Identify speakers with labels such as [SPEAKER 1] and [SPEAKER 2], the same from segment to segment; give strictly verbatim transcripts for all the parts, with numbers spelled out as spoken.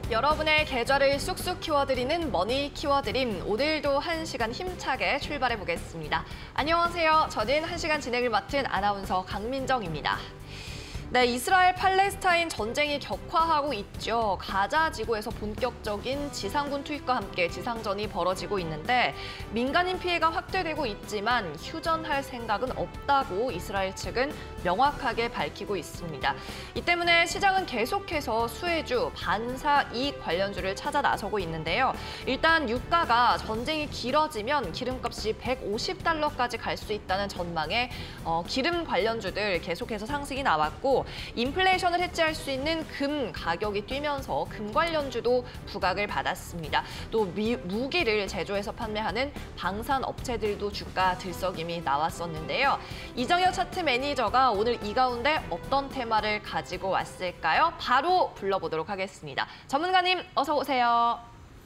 [SPEAKER 1] 여러분의 계좌를 쑥쑥 키워드리는 머니 키워드림. 오늘도 한 시간 힘차게 출발해 보겠습니다. 안녕하세요. 저는 한 시간 진행을 맡은 아나운서 강민정입니다. 네, 이스라엘 팔레스타인 전쟁이 격화하고 있죠. 가자 지구에서 본격적인 지상군 투입과 함께 지상전이 벌어지고 있는데 민간인 피해가 확대되고 있지만 휴전할 생각은 없다고 이스라엘 측은 명확하게 밝히고 있습니다. 이 때문에 시장은 계속해서 수혜주, 반사 이익 관련주를 찾아 나서고 있는데요. 일단 유가가 전쟁이 길어지면 기름값이 백오십 달러까지 갈 수 있다는 전망에 어, 기름 관련주들 계속해서 상승이 나왔고 인플레이션을 해치할 수 있는 금 가격이 뛰면서 금 관련주도 부각을 받았습니다. 또 미, 무기를 제조해서 판매하는 방산 업체들도 주가 들썩임이 나왔었는데요. 이정현 차트 매니저가 오늘 이 가운데 어떤 테마를 가지고 왔을까요? 바로 불러보도록 하겠습니다. 전문가님 어서 오세요.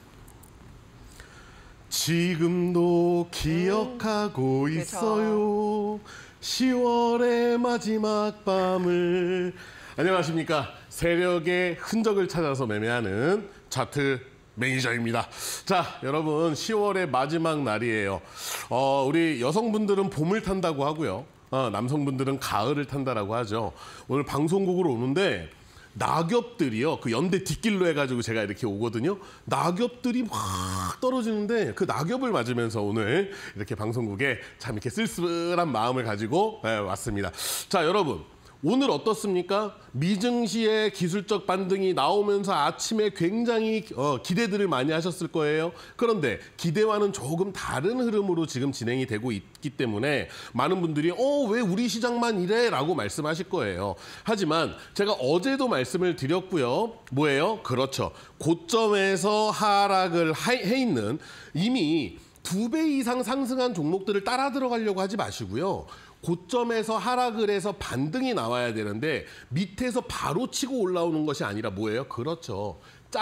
[SPEAKER 2] 지금도 기억하고 음, 있어요. 시월의 마지막 밤을. 안녕하십니까. 세력의 흔적을 찾아서 매매하는 차트 매니저입니다. 자, 여러분 시월의 마지막 날이에요. 어, 우리 여성분들은 봄을 탄다고 하고요. 어, 남성분들은 가을을 탄다라고 하죠. 오늘 방송국으로 오는데 낙엽들이요. 그 연대 뒷길로 해가지고 제가 이렇게 오거든요. 낙엽들이 막 떨어지는데 그 낙엽을 맞으면서 오늘 이렇게 방송국에 참 이렇게 쓸쓸한 마음을 가지고 네, 왔습니다. 자, 여러분. 오늘 어떻습니까? 미증시의 기술적 반등이 나오면서 아침에 굉장히 어, 기대들을 많이 하셨을 거예요. 그런데 기대와는 조금 다른 흐름으로 지금 진행이 되고 있기 때문에 많은 분들이 어, 왜 우리 시장만 이래? 라고 말씀하실 거예요. 하지만 제가 어제도 말씀을 드렸고요. 뭐예요? 그렇죠. 고점에서 하락을 해 있는 이미 두 배 이상 상승한 종목들을 따라 들어가려고 하지 마시고요. 고점에서 하락을 해서 반등이 나와야 되는데 밑에서 바로 치고 올라오는 것이 아니라 뭐예요? 그렇죠.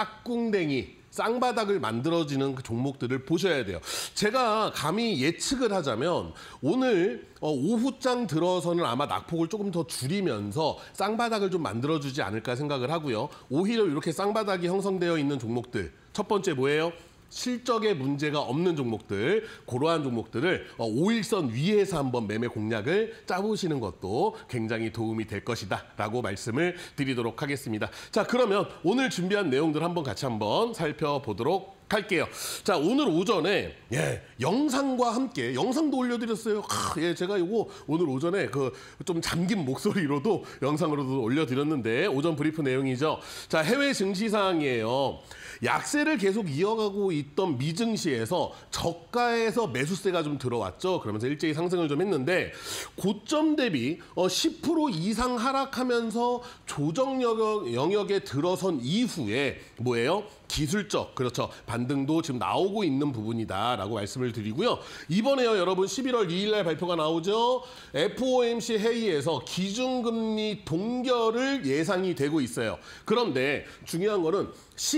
[SPEAKER 2] 짝꿍댕이, 쌍바닥을 만들어지는 그 종목들을 보셔야 돼요. 제가 감히 예측을 하자면 오늘 오후장 들어서는 아마 낙폭을 조금 더 줄이면서 쌍바닥을 좀 만들어주지 않을까 생각을 하고요. 오히려 이렇게 쌍바닥이 형성되어 있는 종목들. 첫 번째 뭐예요? 실적에 문제가 없는 종목들, 그러한 종목들을 오일선 위에서 한번 매매 공략을 짜보시는 것도 굉장히 도움이 될 것이다 라고 말씀을 드리도록 하겠습니다. 자, 그러면 오늘 준비한 내용들 한번 같이 한번 살펴보도록 할게요. 자, 오늘 오전에 예, 영상과 함께 영상도 올려드렸어요. 아, 예, 제가 이거 오늘 오전에 그 좀 잠긴 목소리로도 영상으로도 올려드렸는데 오전 브리프 내용이죠. 자, 해외 증시 사항이에요. 약세를 계속 이어가고 있던 미증시에서 저가에서 매수세가 좀 들어왔죠. 그러면서 일제히 상승을 좀 했는데 고점 대비 십 퍼센트 이상 하락하면서 조정 영역, 영역에 들어선 이후에 뭐예요? 기술적, 그렇죠. 반등도 지금 나오고 있는 부분이다라고 말씀을 드리고요. 이번에요, 여러분 십일월 이일 날 발표가 나오죠. 에프오엠씨 회의에서 기준금리 동결을 예상이 되고 있어요. 그런데 중요한 거는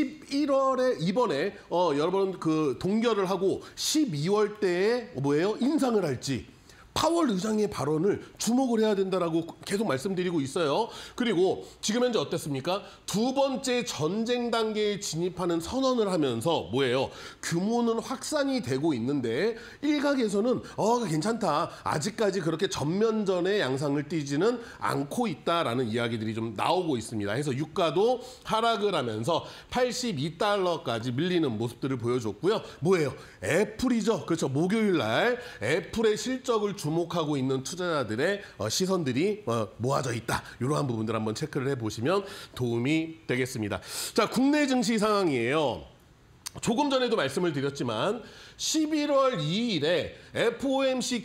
[SPEAKER 2] 십일월에 이번에 어, 여러분 그 동결을 하고 십이월 때에 뭐예요? 인상을 할지. 파월 의장의 발언을 주목을 해야 된다라고 계속 말씀드리고 있어요. 그리고 지금 현재 어땠습니까? 두 번째 전쟁 단계에 진입하는 선언을 하면서 뭐예요? 규모는 확산이 되고 있는데 일각에서는 어 괜찮다. 아직까지 그렇게 전면전의 양상을 띠지는 않고 있다라는 이야기들이 좀 나오고 있습니다. 그래서 유가도 하락을 하면서 팔십이 달러까지 밀리는 모습들을 보여줬고요. 뭐예요? 애플이죠. 그렇죠. 목요일 날 애플의 실적을 주 주목하고 있는 투자자들의 시선들이 모아져 있다. 이러한 부분들 한번 체크를 해보시면 도움이 되겠습니다. 자, 국내 증시 상황이에요. 조금 전에도 말씀을 드렸지만 십일월 이일에 에프오엠씨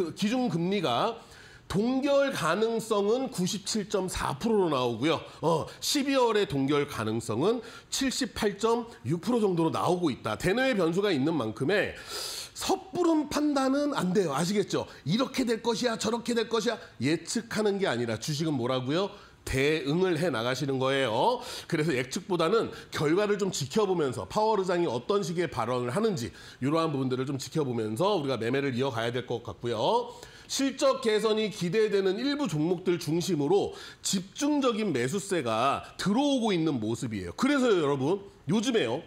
[SPEAKER 2] 기준금리가 동결 가능성은 구십칠 점 사 퍼센트로 나오고요. 어, 십이월에 동결 가능성은 칠십팔 점 육 퍼센트 정도로 나오고 있다. 대내외 변수가 있는 만큼에 섣부른 판단은 안 돼요. 아시겠죠? 이렇게 될 것이야, 저렇게 될 것이야 예측하는 게 아니라 주식은 뭐라고요? 대응을 해 나가시는 거예요. 그래서 예측보다는 결과를 좀 지켜보면서 파월 의장이 어떤 식의 발언을 하는지 이러한 부분들을 좀 지켜보면서 우리가 매매를 이어가야 될 것 같고요. 실적 개선이 기대되는 일부 종목들 중심으로 집중적인 매수세가 들어오고 있는 모습이에요. 그래서 여러분 요즘에요.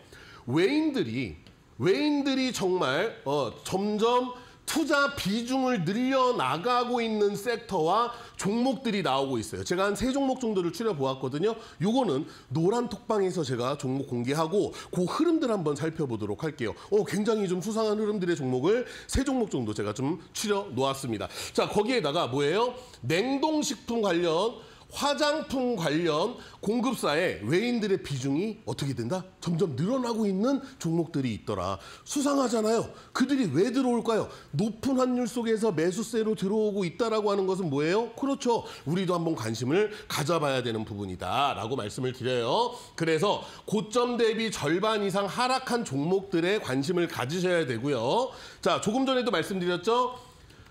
[SPEAKER 2] 외인들이 외인들이 정말 어, 점점 투자 비중을 늘려나가고 있는 섹터와 종목들이 나오고 있어요. 제가 한 세 종목 정도를 추려보았거든요. 요거는 노란 톡방에서 제가 종목 공개하고 그 흐름들 한번 살펴보도록 할게요. 어, 굉장히 좀 수상한 흐름들의 종목을 세 종목 정도 제가 좀 추려놓았습니다. 자, 거기에다가 뭐예요? 냉동식품 관련, 화장품 관련 공급사에 외인들의 비중이 어떻게 된다? 점점 늘어나고 있는 종목들이 있더라. 수상하잖아요. 그들이 왜 들어올까요? 높은 환율 속에서 매수세로 들어오고 있다라고 하는 것은 뭐예요? 그렇죠. 우리도 한번 관심을 가져봐야 되는 부분이다라고 말씀을 드려요. 그래서 고점 대비 절반 이상 하락한 종목들에 관심을 가지셔야 되고요. 자, 조금 전에도 말씀드렸죠.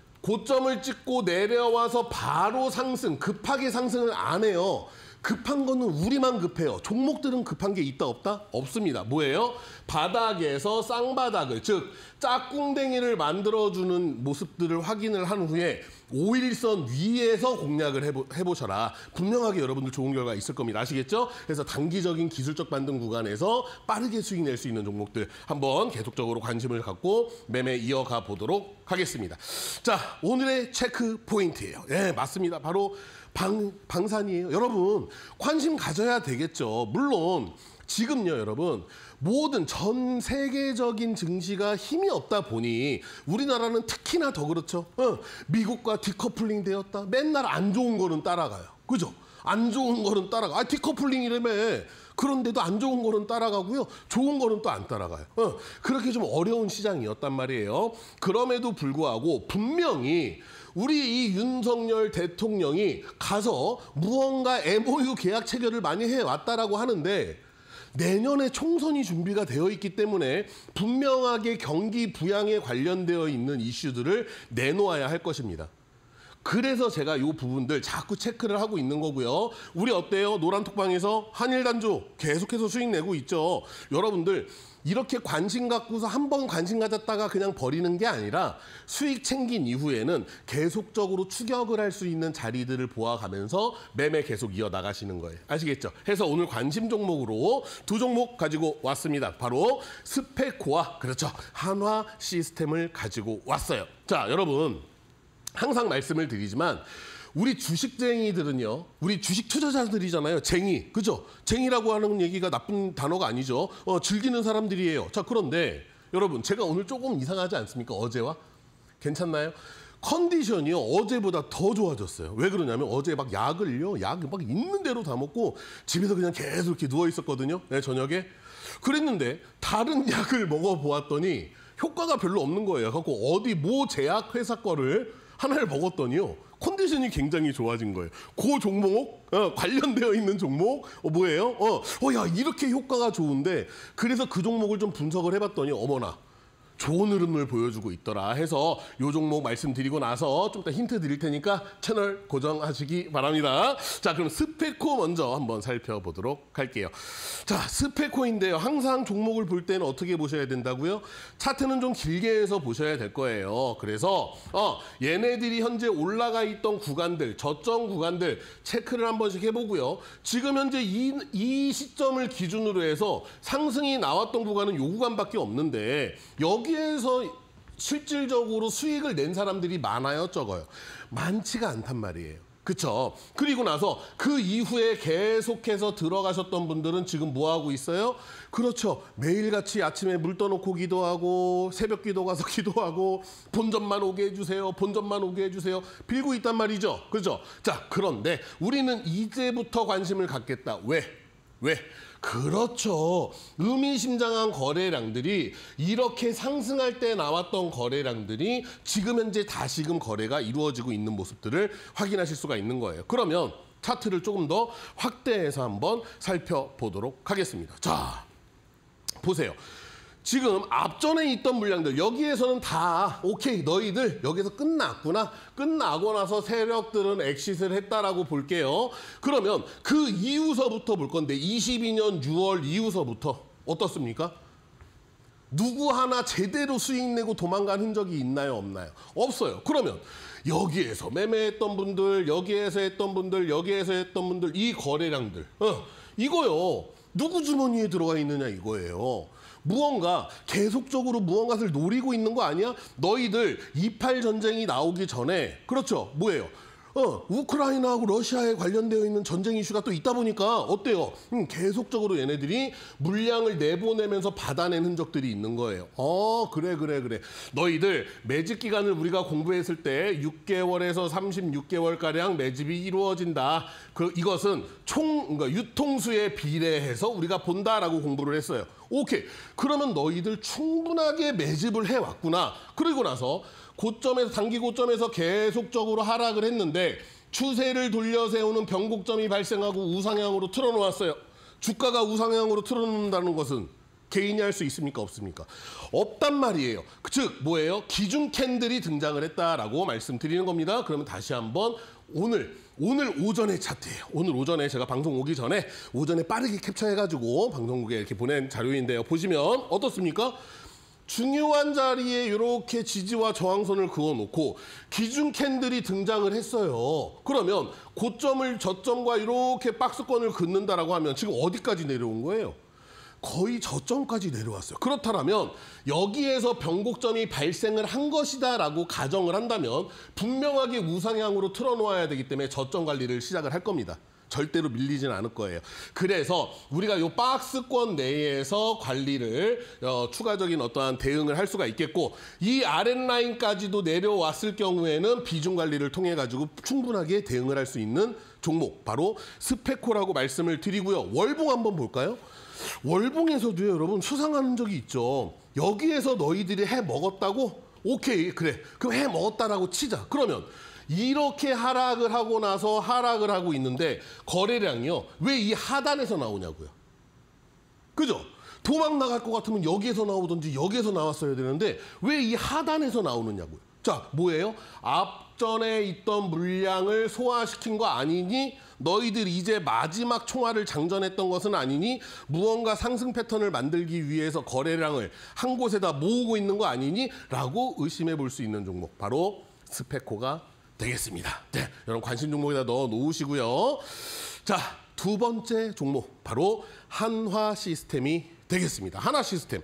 [SPEAKER 2] 고점을 찍고 내려와서 바로 상승, 급하게 상승을 안 해요. 급한 거는 우리만 급해요. 종목들은 급한 게 있다 없다? 없습니다. 뭐예요? 바닥에서 쌍바닥을, 즉 짝꿍댕이를 만들어주는 모습들을 확인을 한 후에 오일선 위에서 공략을 해보, 해보셔라. 분명하게 여러분들 좋은 결과 있을 겁니다. 아시겠죠? 그래서 단기적인 기술적 반등 구간에서 빠르게 수익 낼 수 있는 종목들 한번 계속적으로 관심을 갖고 매매 이어가 보도록 하겠습니다. 자, 오늘의 체크 포인트예요. 예, 맞습니다. 바로 방, 방산이에요. 여러분 관심 가져야 되겠죠. 물론 지금요 여러분 모든 전 세계적인 증시가 힘이 없다 보니 우리나라는 특히나 더 그렇죠. 어, 미국과 디커플링 되었다. 맨날 안 좋은 거는 따라가요. 그죠? 안 좋은 거는 따라가. 아, 디커플링이라며. 그런데도 안 좋은 거는 따라가고요. 좋은 거는 또 안 따라가요. 어, 그렇게 좀 어려운 시장이었단 말이에요. 그럼에도 불구하고 분명히 우리 이 윤석열 대통령이 가서 무언가 엠오유 계약 체결을 많이 해왔다라고 하는데 내년에 총선이 준비가 되어 있기 때문에 분명하게 경기 부양에 관련되어 있는 이슈들을 내놓아야 할 것입니다. 그래서 제가 이 부분들 자꾸 체크를 하고 있는 거고요. 우리 어때요? 노란톡방에서 한일단조 계속해서 수익 내고 있죠. 여러분들 이렇게 관심 갖고서 한 번 관심 가졌다가 그냥 버리는 게 아니라 수익 챙긴 이후에는 계속적으로 추격을 할 수 있는 자리들을 보아가면서 매매 계속 이어나가시는 거예요. 아시겠죠? 해서 오늘 관심 종목으로 두 종목 가지고 왔습니다. 바로 스페코와 그렇죠. 한화 시스템을 가지고 왔어요. 자, 여러분 항상 말씀을 드리지만 우리 주식쟁이들은요, 우리 주식 투자자들이잖아요. 쟁이, 그죠? 쟁이라고 하는 얘기가 나쁜 단어가 아니죠. 어, 즐기는 사람들이에요. 자, 그런데 여러분 제가 오늘 조금 이상하지 않습니까? 어제와? 괜찮나요? 컨디션이요 어제보다 더 좋아졌어요. 왜 그러냐면 어제 막 약을요, 약 막 있는 대로 다 먹고 집에서 그냥 계속 이렇게 누워 있었거든요. 네, 저녁에. 그랬는데 다른 약을 먹어보았더니 효과가 별로 없는 거예요. 그래서 어디 모 제약 회사 거를 하나를 먹었더니요 컨디션이 굉장히 좋아진 거예요. 그 종목 어, 관련되어 있는 종목 어, 뭐예요? 어, 어, 야 이렇게 효과가 좋은데 그래서 그 종목을 좀 분석을 해봤더니 어머나 좋은 흐름을 보여주고 있더라 해서 요 종목 말씀드리고 나서 좀 더 힌트 드릴 테니까 채널 고정하시기 바랍니다. 자, 그럼 스페코 먼저 한번 살펴보도록 할게요. 자, 스페코인데요. 항상 종목을 볼 때는 어떻게 보셔야 된다고요? 차트는 좀 길게 해서 보셔야 될 거예요. 그래서 어, 얘네들이 현재 올라가 있던 구간들, 저점 구간들 체크를 한 번씩 해보고요. 지금 현재 이, 이 시점을 기준으로 해서 상승이 나왔던 구간은 요 구간밖에 없는데 여기에서 실질적으로 수익을 낸 사람들이 많아요, 적어요? 많지가 않단 말이에요. 그쵸? 그리고 나서 그 이후에 계속해서 들어가셨던 분들은 지금 뭐 하고 있어요? 그렇죠. 매일같이 아침에 물 떠놓고 기도하고 새벽 기도 가서 기도하고 본전만 오게 해주세요. 본전만 오게 해주세요. 빌고 있단 말이죠. 그죠? 자, 그런데 우리는 이제부터 관심을 갖겠다. 왜? 왜? 그렇죠. 의미심장한 거래량들이 이렇게 상승할 때 나왔던 거래량들이 지금 현재 다시금 거래가 이루어지고 있는 모습들을 확인하실 수가 있는 거예요. 그러면 차트를 조금 더 확대해서 한번 살펴보도록 하겠습니다. 자, 보세요. 지금 앞전에 있던 물량들 여기에서는 다 오케이 너희들 여기서 끝났구나. 끝나고 나서 세력들은 엑시트를 했다라고 볼게요. 그러면 그 이후서부터 볼 건데 이십이 년 유월 이후서부터 어떻습니까? 누구 하나 제대로 수익 내고 도망간 흔적이 있나요, 없나요? 없어요. 그러면 여기에서 매매했던 분들, 여기에서 했던 분들, 여기에서 했던 분들, 이 거래량들, 어, 이거요. 누구 주머니에 들어가 있느냐 이거예요. 무언가 계속적으로 무언가를 노리고 있는 거 아니야? 너희들 이팔 전쟁이 나오기 전에, 그렇죠, 뭐예요? 어, 우크라이나하고 러시아에 관련되어 있는 전쟁 이슈가 또 있다 보니까 어때요? 음, 계속적으로 얘네들이 물량을 내보내면서 받아낸 흔적들이 있는 거예요. 어, 그래 그래 그래. 너희들 매집 기간을 우리가 공부했을 때 육 개월에서 삼십육 개월가량 매집이 이루어진다. 그 이것은 총 그러니까 유통수에 비례해서 우리가 본다라고 공부를 했어요. 오케이. 그러면 너희들 충분하게 매집을 해왔구나. 그리고 나서 고점에서 단기 고점에서 계속적으로 하락을 했는데 추세를 돌려 세우는 변곡점이 발생하고 우상향으로 틀어놓았어요. 주가가 우상향으로 틀어놓는다는 것은 개인이 할 수 있습니까? 없습니까? 없단 말이에요. 즉 뭐예요? 기준 캔들이 등장을 했다라고 말씀드리는 겁니다. 그러면 다시 한번 오늘 오늘 오전의 차트예요. 오늘 오전에 제가 방송 오기 전에 오전에 빠르게 캡처해가지고 방송국에 이렇게 보낸 자료인데요. 보시면 어떻습니까? 중요한 자리에 이렇게 지지와 저항선을 그어놓고 기준 캔들이 등장을 했어요. 그러면 고점을 저점과 이렇게 박스권을 긋는다라고 하면 지금 어디까지 내려온 거예요? 거의 저점까지 내려왔어요. 그렇다면 여기에서 변곡점이 발생을 한 것이다라고 가정을 한다면 분명하게 우상향으로 틀어놓아야 되기 때문에 저점 관리를 시작을 할 겁니다. 절대로 밀리지는 않을 거예요. 그래서 우리가 이 박스권 내에서 관리를 어, 추가적인 어떠한 대응을 할 수가 있겠고 이 아랫라인까지도 내려왔을 경우에는 비중 관리를 통해 가지고 충분하게 대응을 할 수 있는 종목 바로 스페코라고 말씀을 드리고요. 월봉 한번 볼까요? 월봉에서도요, 여러분 수상하는 적이 있죠. 여기에서 너희들이 해 먹었다고? 오케이, 그래. 그럼 해 먹었다라고 치자. 그러면 이렇게 하락을 하고 나서 하락을 하고 있는데 거래량이요. 왜 이 하단에서 나오냐고요. 그죠? 도망 나갈 것 같으면 여기에서 나오든지 여기에서 나왔어야 되는데 왜 이 하단에서 나오느냐고요. 자, 뭐예요? 앞전에 있던 물량을 소화시킨 거 아니니? 너희들 이제 마지막 총알을 장전했던 것은 아니니? 무언가 상승 패턴을 만들기 위해서 거래량을 한 곳에다 모으고 있는 거 아니니? 라고 의심해 볼 수 있는 종목. 바로 스페코가 되겠습니다. 네, 여러분 관심 종목에다 넣어 놓으시고요. 자, 두 번째 종목 바로 한화 시스템이 되겠습니다. 한화 시스템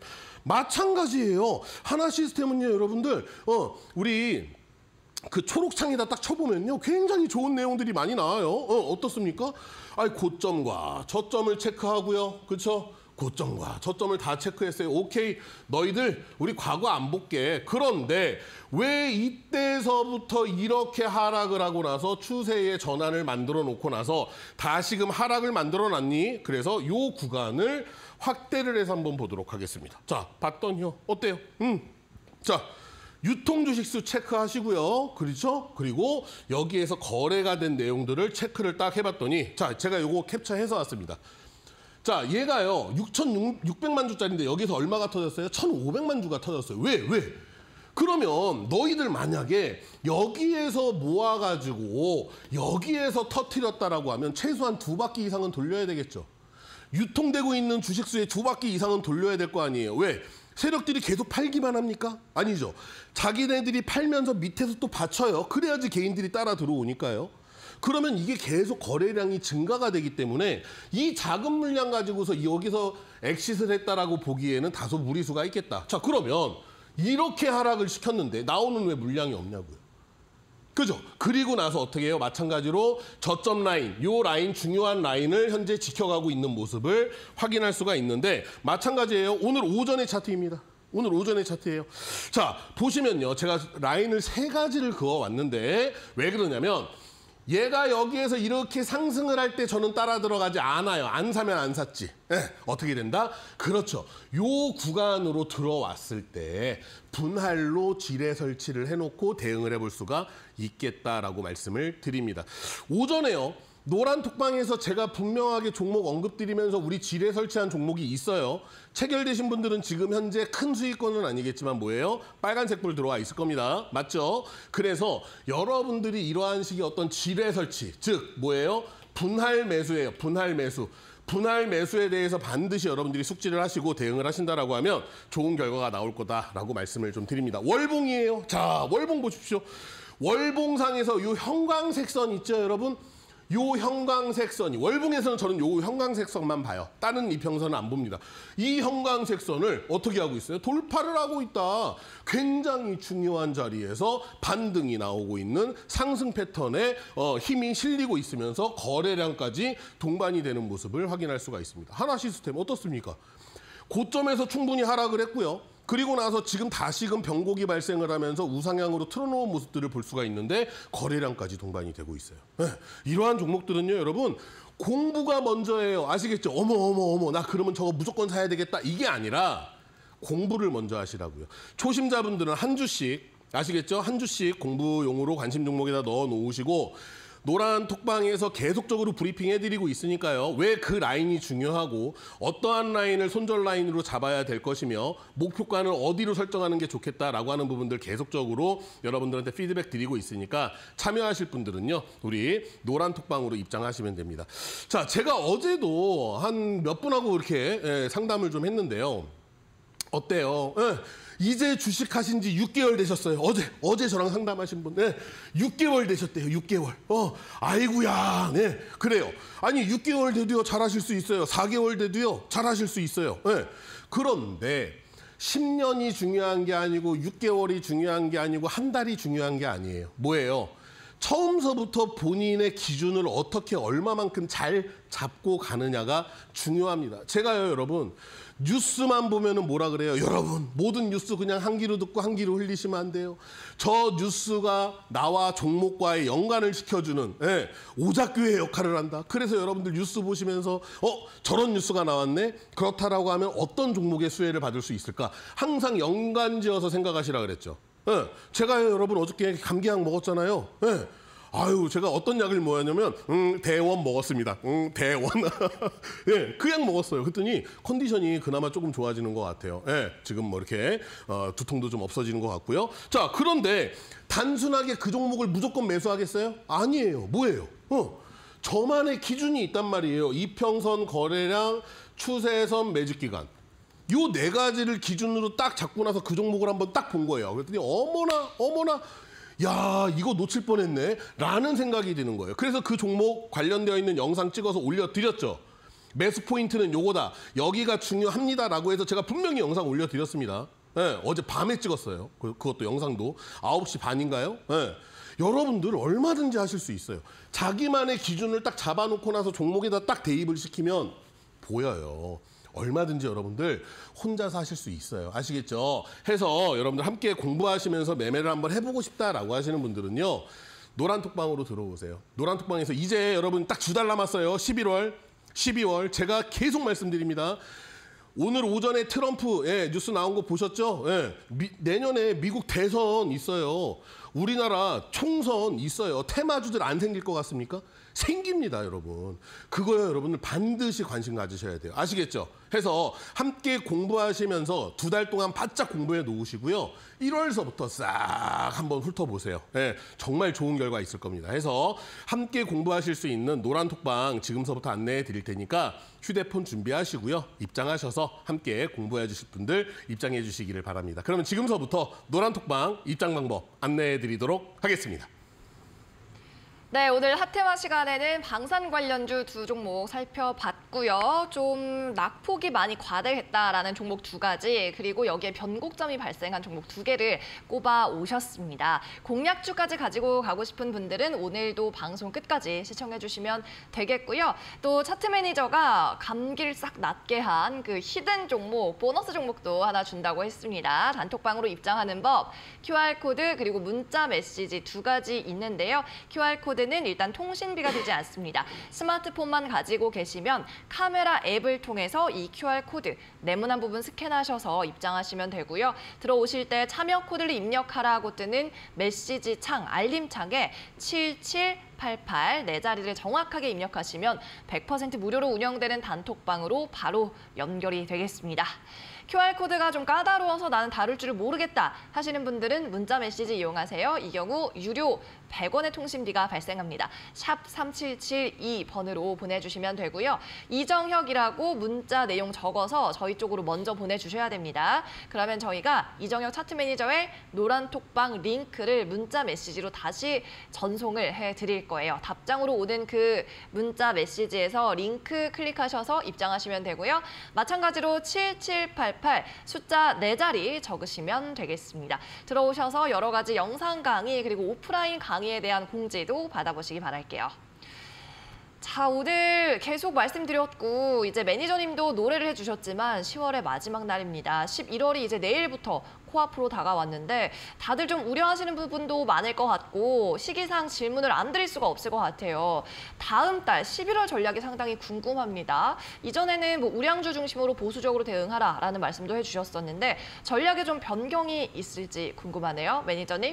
[SPEAKER 2] 마찬가지예요. 한화 시스템은요, 여러분들 어 우리 그 초록창에다 딱 쳐보면요, 굉장히 좋은 내용들이 많이 나와요. 어, 어떻습니까? 아니 고점과 저점을 체크하고요, 그렇죠? 고점과 저점을 다 체크했어요. 오케이, 너희들 우리 과거 안 볼게. 그런데 왜 이때서부터 이렇게 하락을 하고 나서 추세의 전환을 만들어 놓고 나서 다시금 하락을 만들어 놨니? 그래서 이 구간을 확대를 해서 한번 보도록 하겠습니다. 자, 봤더니요, 어때요? 음, 자, 유통 주식수 체크하시고요. 그렇죠? 그리고 여기에서 거래가 된 내용들을 체크를 딱 해봤더니, 자, 제가 요거 캡처해서 왔습니다. 자, 얘가요, 육천육백만 주짜리인데 여기서 얼마가 터졌어요? 천오백만 주가 터졌어요. 왜? 왜? 그러면 너희들 만약에 여기에서 모아가지고 여기에서 터뜨렸다라고 하면 최소한 두 바퀴 이상은 돌려야 되겠죠. 유통되고 있는 주식수의 두 바퀴 이상은 돌려야 될 거 아니에요. 왜? 세력들이 계속 팔기만 합니까? 아니죠. 자기네들이 팔면서 밑에서 또 받쳐요. 그래야지 개인들이 따라 들어오니까요. 그러면 이게 계속 거래량이 증가가 되기 때문에 이 작은 물량 가지고서 여기서 엑싯을 했다라고 보기에는 다소 무리수가 있겠다. 자, 그러면 이렇게 하락을 시켰는데 나오는 왜 물량이 없냐고요. 그죠? 그리고 나서 어떻게 해요? 마찬가지로 저점 라인, 요 라인, 중요한 라인을 현재 지켜가고 있는 모습을 확인할 수가 있는데 마찬가지예요. 오늘 오전의 차트입니다. 오늘 오전의 차트예요. 자, 보시면요, 제가 라인을 세 가지를 그어왔는데 왜 그러냐면 얘가 여기에서 이렇게 상승을 할 때 저는 따라 들어가지 않아요. 안 사면 안 샀지. 네, 어떻게 된다? 그렇죠. 요 구간으로 들어왔을 때 분할로 지뢰 설치를 해놓고 대응을 해볼 수가 있겠다라고 말씀을 드립니다. 오전에요, 노란 톡방에서 제가 분명하게 종목 언급드리면서 우리 지뢰 설치한 종목이 있어요. 체결되신 분들은 지금 현재 큰 수익권은 아니겠지만 뭐예요? 빨간색 불 들어와 있을 겁니다. 맞죠? 그래서 여러분들이 이러한 식의 어떤 지뢰 설치, 즉 뭐예요? 분할 매수예요. 분할 매수. 분할 매수에 대해서 반드시 여러분들이 숙지를 하시고 대응을 하신다라고 하면 좋은 결과가 나올 거다라고 말씀을 좀 드립니다. 월봉이에요. 자, 월봉 보십시오. 월봉상에서 이 형광색 선 있죠, 여러분? 요 형광색 선이 월봉에서는 저는 요 형광색 선만 봐요. 다른 이평선은 안 봅니다. 이 형광색 선을 어떻게 하고 있어요? 돌파를 하고 있다. 굉장히 중요한 자리에서 반등이 나오고 있는 상승 패턴에 어, 힘이 실리고 있으면서 거래량까지 동반이 되는 모습을 확인할 수가 있습니다. 하나시스템 어떻습니까? 고점에서 충분히 하락을 했고요. 그리고 나서 지금 다시금 변곡이 발생을 하면서 우상향으로 틀어놓은 모습들을 볼 수가 있는데 거래량까지 동반이 되고 있어요. 네, 이러한 종목들은요, 여러분 공부가 먼저예요. 아시겠죠? 어머 어머 어머 나 그러면 저거 무조건 사야 되겠다. 이게 아니라 공부를 먼저 하시라고요. 초심자분들은 한 주씩 아시겠죠? 한 주씩 공부용으로 관심 종목에다 넣어 놓으시고 노란 톡방에서 계속적으로 브리핑 해드리고 있으니까요. 왜 그 라인이 중요하고 어떠한 라인을 손절 라인으로 잡아야 될 것이며 목표가는 어디로 설정하는 게 좋겠다라고 하는 부분들 계속적으로 여러분들한테 피드백 드리고 있으니까 참여하실 분들은요. 우리 노란 톡방으로 입장하시면 됩니다. 자, 제가 어제도 한 몇 분하고 이렇게 예, 상담을 좀 했는데요. 어때요? 예. 이제 주식하신 지 육 개월 되셨어요. 어제, 어제 저랑 상담하신 분. 네. 육 개월 되셨대요. 육 개월. 어, 아이고야. 네. 그래요. 아니, 육 개월 돼도요, 잘하실 수 있어요. 사 개월 돼도요, 잘하실 수 있어요. 네. 그런데 십 년이 중요한 게 아니고 육 개월이 중요한 게 아니고 한 달이 중요한 게 아니에요. 뭐예요? 처음서부터 본인의 기준을 어떻게 얼마만큼 잘 잡고 가느냐가 중요합니다. 제가요, 여러분. 뉴스만 보면은 뭐라 그래요? 여러분, 모든 뉴스 그냥 한 귀로 듣고 한 귀로 흘리시면 안 돼요. 저 뉴스가 나와 종목과의 연관을 시켜주는 예, 오작교의 역할을 한다. 그래서 여러분들 뉴스 보시면서 어 저런 뉴스가 나왔네? 그렇다라고 하면 어떤 종목의 수혜를 받을 수 있을까? 항상 연관지어서 생각하시라 그랬죠. 예, 제가 여러분 어저께 감기약 먹었잖아요. 예. 아유, 제가 어떤 약을 먹었냐면 음, 대원 먹었습니다. 음, 대원. 예, 그 약 먹었어요. 그랬더니 컨디션이 그나마 조금 좋아지는 것 같아요. 예, 지금 뭐 이렇게 어, 두통도 좀 없어지는 것 같고요. 자, 그런데 단순하게 그 종목을 무조건 매수하겠어요? 아니에요. 뭐예요? 어, 저만의 기준이 있단 말이에요. 이평선, 거래량, 추세선, 매집 기간. 요 네 가지를 기준으로 딱 잡고 나서 그 종목을 한번 딱 본 거예요. 그랬더니 어머나, 어머나. 야, 이거 놓칠 뻔했네 라는 생각이 드는 거예요. 그래서 그 종목 관련되어 있는 영상 찍어서 올려드렸죠. 매수 포인트는 요거다. 여기가 중요합니다라고 해서 제가 분명히 영상 올려드렸습니다. 네, 어제 밤에 찍었어요. 그, 그것도 영상도 아홉 시 반인가요? 네. 여러분들 얼마든지 하실 수 있어요. 자기만의 기준을 딱 잡아놓고 나서 종목에다 딱 대입을 시키면 보여요. 얼마든지 여러분들 혼자서 하실 수 있어요. 아시겠죠? 해서 여러분들 함께 공부하시면서 매매를 한번 해보고 싶다라고 하시는 분들은요. 노란 톡방으로 들어오세요. 노란 톡방에서 이제 여러분 딱 두 달 남았어요. 십일월, 십이월. 제가 계속 말씀드립니다. 오늘 오전에 트럼프 예, 뉴스 나온 거 보셨죠? 예, 미, 내년에 미국 대선 있어요. 우리나라 총선 있어요. 테마주들 안 생길 것 같습니까? 생깁니다, 여러분. 그거요, 여러분들 반드시 관심 가지셔야 돼요. 아시겠죠? 해서 함께 공부하시면서 두 달 동안 바짝 공부해 놓으시고요. 일월서부터 싹 한번 훑어보세요. 네, 정말 좋은 결과 있을 겁니다. 해서 함께 공부하실 수 있는 노란 톡방 지금서부터 안내해 드릴 테니까 휴대폰 준비하시고요. 입장하셔서 함께 공부해 주실 분들 입장해 주시기를 바랍니다. 그러면 지금서부터 노란 톡방 입장 방법 안내해 드리도록 하겠습니다.
[SPEAKER 1] 네, 오늘 핫테마 시간에는 방산 관련주 두 종목 살펴봤고요. 좀 낙폭이 많이 과대했다라는 종목 두 가지, 그리고 여기에 변곡점이 발생한 종목 두 개를 꼽아 오셨습니다. 공략주까지 가지고 가고 싶은 분들은 오늘도 방송 끝까지 시청해 주시면 되겠고요. 또 차트 매니저가 감기를 싹 낫게 한 그 히든 종목, 보너스 종목도 하나 준다고 했습니다. 단톡방으로 입장하는 법, 큐알코드 그리고 문자 메시지 두 가지 있는데요. 큐알코드 는 일단 통신비가 되지 않습니다. 스마트폰만 가지고 계시면 카메라 앱을 통해서 이 큐알코드 네모난 부분 스캔하셔서 입장하시면 되고요. 들어오실 때 참여 코드를 입력하라고 뜨는 메시지 창, 알림 창에 칠칠팔 칠칠팔팔 네 자리를 정확하게 입력하시면 백 퍼센트 무료로 운영되는 단톡방으로 바로 연결이 되겠습니다. 큐알코드가 좀 까다로워서 나는 다룰 줄을 모르겠다 하시는 분들은 문자 메시지 이용하세요. 이 경우 유료 백 원의 통신비가 발생합니다. 샵 삼칠칠이 번으로 보내주시면 되고요. 이정혁이라고 문자 내용 적어서 저희 쪽으로 먼저 보내주셔야 됩니다. 그러면 저희가 이정혁 차트 매니저의 노란 톡방 링크를 문자 메시지로 다시 전송을 해드릴 거예요. 답장으로 오는 그 문자 메시지에서 링크 클릭하셔서 입장하시면 되고요. 마찬가지로 칠칠팔팔 숫자 네 자리 적으시면 되겠습니다. 들어오셔서 여러 가지 영상 강의 그리고 오프라인 강의에 대한 공지도 받아보시기 바랄게요. 자, 오늘 계속 말씀드렸고 이제 매니저님도 노래를 해주셨지만 시월의 마지막 날입니다. 십일월이 이제 내일부터 코앞으로 다가왔는데 다들 좀 우려하시는 부분도 많을 것 같고 시기상 질문을 안 드릴 수가 없을 것 같아요. 다음 달 십일월 전략이 상당히 궁금합니다. 이전에는 뭐 우량주 중심으로 보수적으로 대응하라라는 말씀도 해주셨었는데 전략에 좀 변경이 있을지 궁금하네요. 매니저님.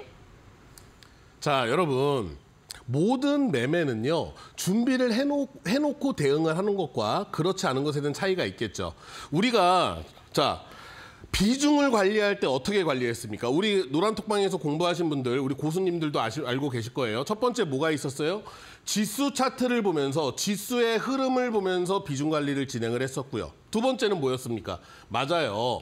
[SPEAKER 2] 자, 여러분. 모든 매매는요, 준비를 해놓, 해놓고 대응을 하는 것과 그렇지 않은 것에 대한 차이가 있겠죠. 우리가, 자, 비중을 관리할 때 어떻게 관리했습니까? 우리 노란톡방에서 공부하신 분들, 우리 고수님들도 아시, 알고 계실 거예요. 첫 번째 뭐가 있었어요? 지수 차트를 보면서 지수의 흐름을 보면서 비중 관리를 진행을 했었고요. 두 번째는 뭐였습니까? 맞아요.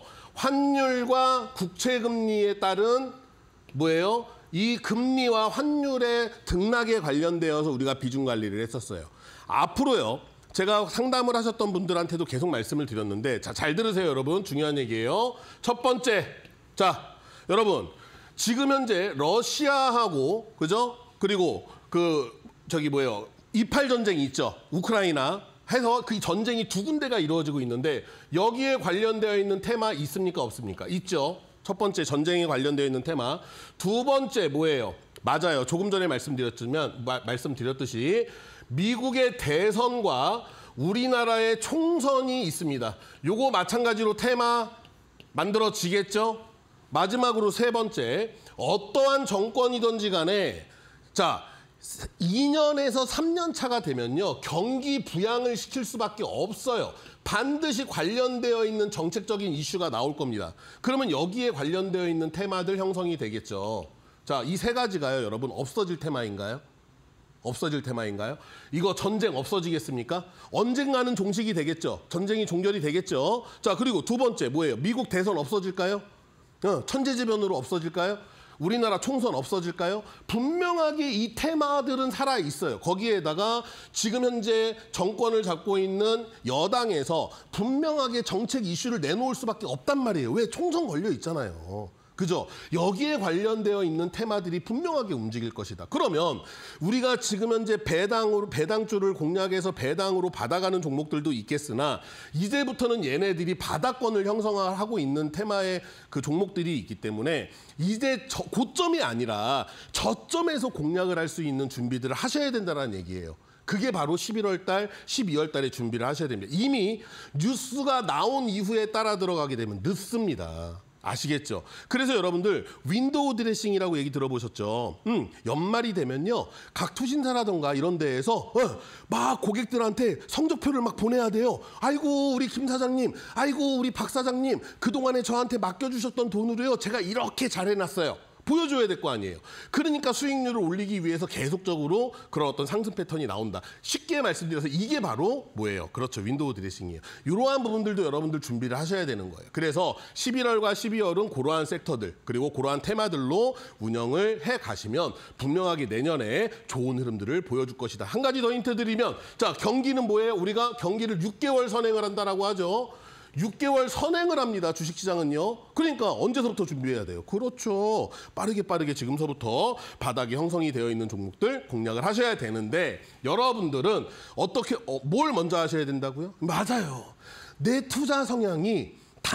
[SPEAKER 2] 환율과 국채금리에 따른 뭐예요? 이 금리와 환율의 등락에 관련되어서 우리가 비중 관리를 했었어요. 앞으로요. 제가 상담을 하셨던 분들한테도 계속 말씀을 드렸는데 자, 잘 들으세요, 여러분. 중요한 얘기예요. 첫 번째. 자, 여러분. 지금 현재 러시아하고 그죠? 그리고 그 저기 뭐예요? 이팔 전쟁이 있죠. 우크라이나 해서 그 전쟁이 두 군데가 이루어지고 있는데 여기에 관련되어 있는 테마 있습니까? 없습니까? 있죠. 첫 번째 전쟁에 관련되어 있는 테마. 두 번째 뭐예요? 맞아요. 조금 전에 말씀드렸지만 마, 말씀드렸듯이 미국의 대선과 우리나라의 총선이 있습니다. 요거 마찬가지로 테마 만들어지겠죠? 마지막으로 세 번째. 어떠한 정권이든지 간에 자, 이 년에서 삼 년 차가 되면요. 경기 부양을 시킬 수밖에 없어요. 반드시 관련되어 있는 정책적인 이슈가 나올 겁니다. 그러면 여기에 관련되어 있는 테마들 형성이 되겠죠. 자, 이 세 가지가요, 여러분 없어질 테마인가요? 없어질 테마인가요? 이거 전쟁 없어지겠습니까? 언젠가는 종식이 되겠죠. 전쟁이 종결이 되겠죠. 자, 그리고 두 번째 뭐예요? 미국 대선 없어질까요? 어, 천재지변으로 없어질까요? 우리나라 총선 없어질까요? 분명하게 이 테마들은 살아있어요. 거기에다가 지금 현재 정권을 잡고 있는 여당에서 분명하게 정책 이슈를 내놓을 수밖에 없단 말이에요. 왜? 총선 걸려 있잖아요. 그죠? 여기에 관련되어 있는 테마들이 분명하게 움직일 것이다. 그러면 우리가 지금 현재 배당으로 배당주를 공략해서 배당으로 받아가는 종목들도 있겠으나 이제부터는 얘네들이 바닥권을 형성하고 있는 테마의 그 종목들이 있기 때문에 이제 저, 고점이 아니라 저점에서 공략을 할 수 있는 준비들을 하셔야 된다는 얘기예요. 그게 바로 십일월 달, 십이월 달에 준비를 하셔야 됩니다. 이미 뉴스가 나온 이후에 따라 들어가게 되면 늦습니다. 아시겠죠? 그래서 여러분들 윈도우 드레싱이라고 얘기 들어보셨죠? 음, 연말이 되면요. 각 투신사라던가 이런 데에서 어, 막 고객들한테 성적표를 막 보내야 돼요. 아이고 우리 김 사장님, 아이고 우리 박 사장님 그동안에 저한테 맡겨주셨던 돈으로요. 제가 이렇게 잘해놨어요. 보여줘야 될 거 아니에요. 그러니까 수익률을 올리기 위해서 계속적으로 그런 어떤 상승 패턴이 나온다. 쉽게 말씀드려서 이게 바로 뭐예요? 그렇죠. 윈도우 드레싱이에요. 이러한 부분들도 여러분들 준비를 하셔야 되는 거예요. 그래서 십일월과 십이월은 그러한 섹터들 그리고 그러한 테마들로 운영을 해 가시면 분명하게 내년에 좋은 흐름들을 보여줄 것이다. 한 가지 더 힌트 드리면 자, 경기는 뭐예요? 우리가 경기를 육 개월 선행을 한다라고 하죠. 육 개월 선행을 합니다. 주식시장은요. 그러니까 언제서부터 준비해야 돼요? 그렇죠. 빠르게 빠르게 지금서부터 바닥이 형성이 되어 있는 종목들 공략을 하셔야 되는데 여러분들은 어떻게 어, 뭘 먼저 하셔야 된다고요? 맞아요. 내 투자 성향이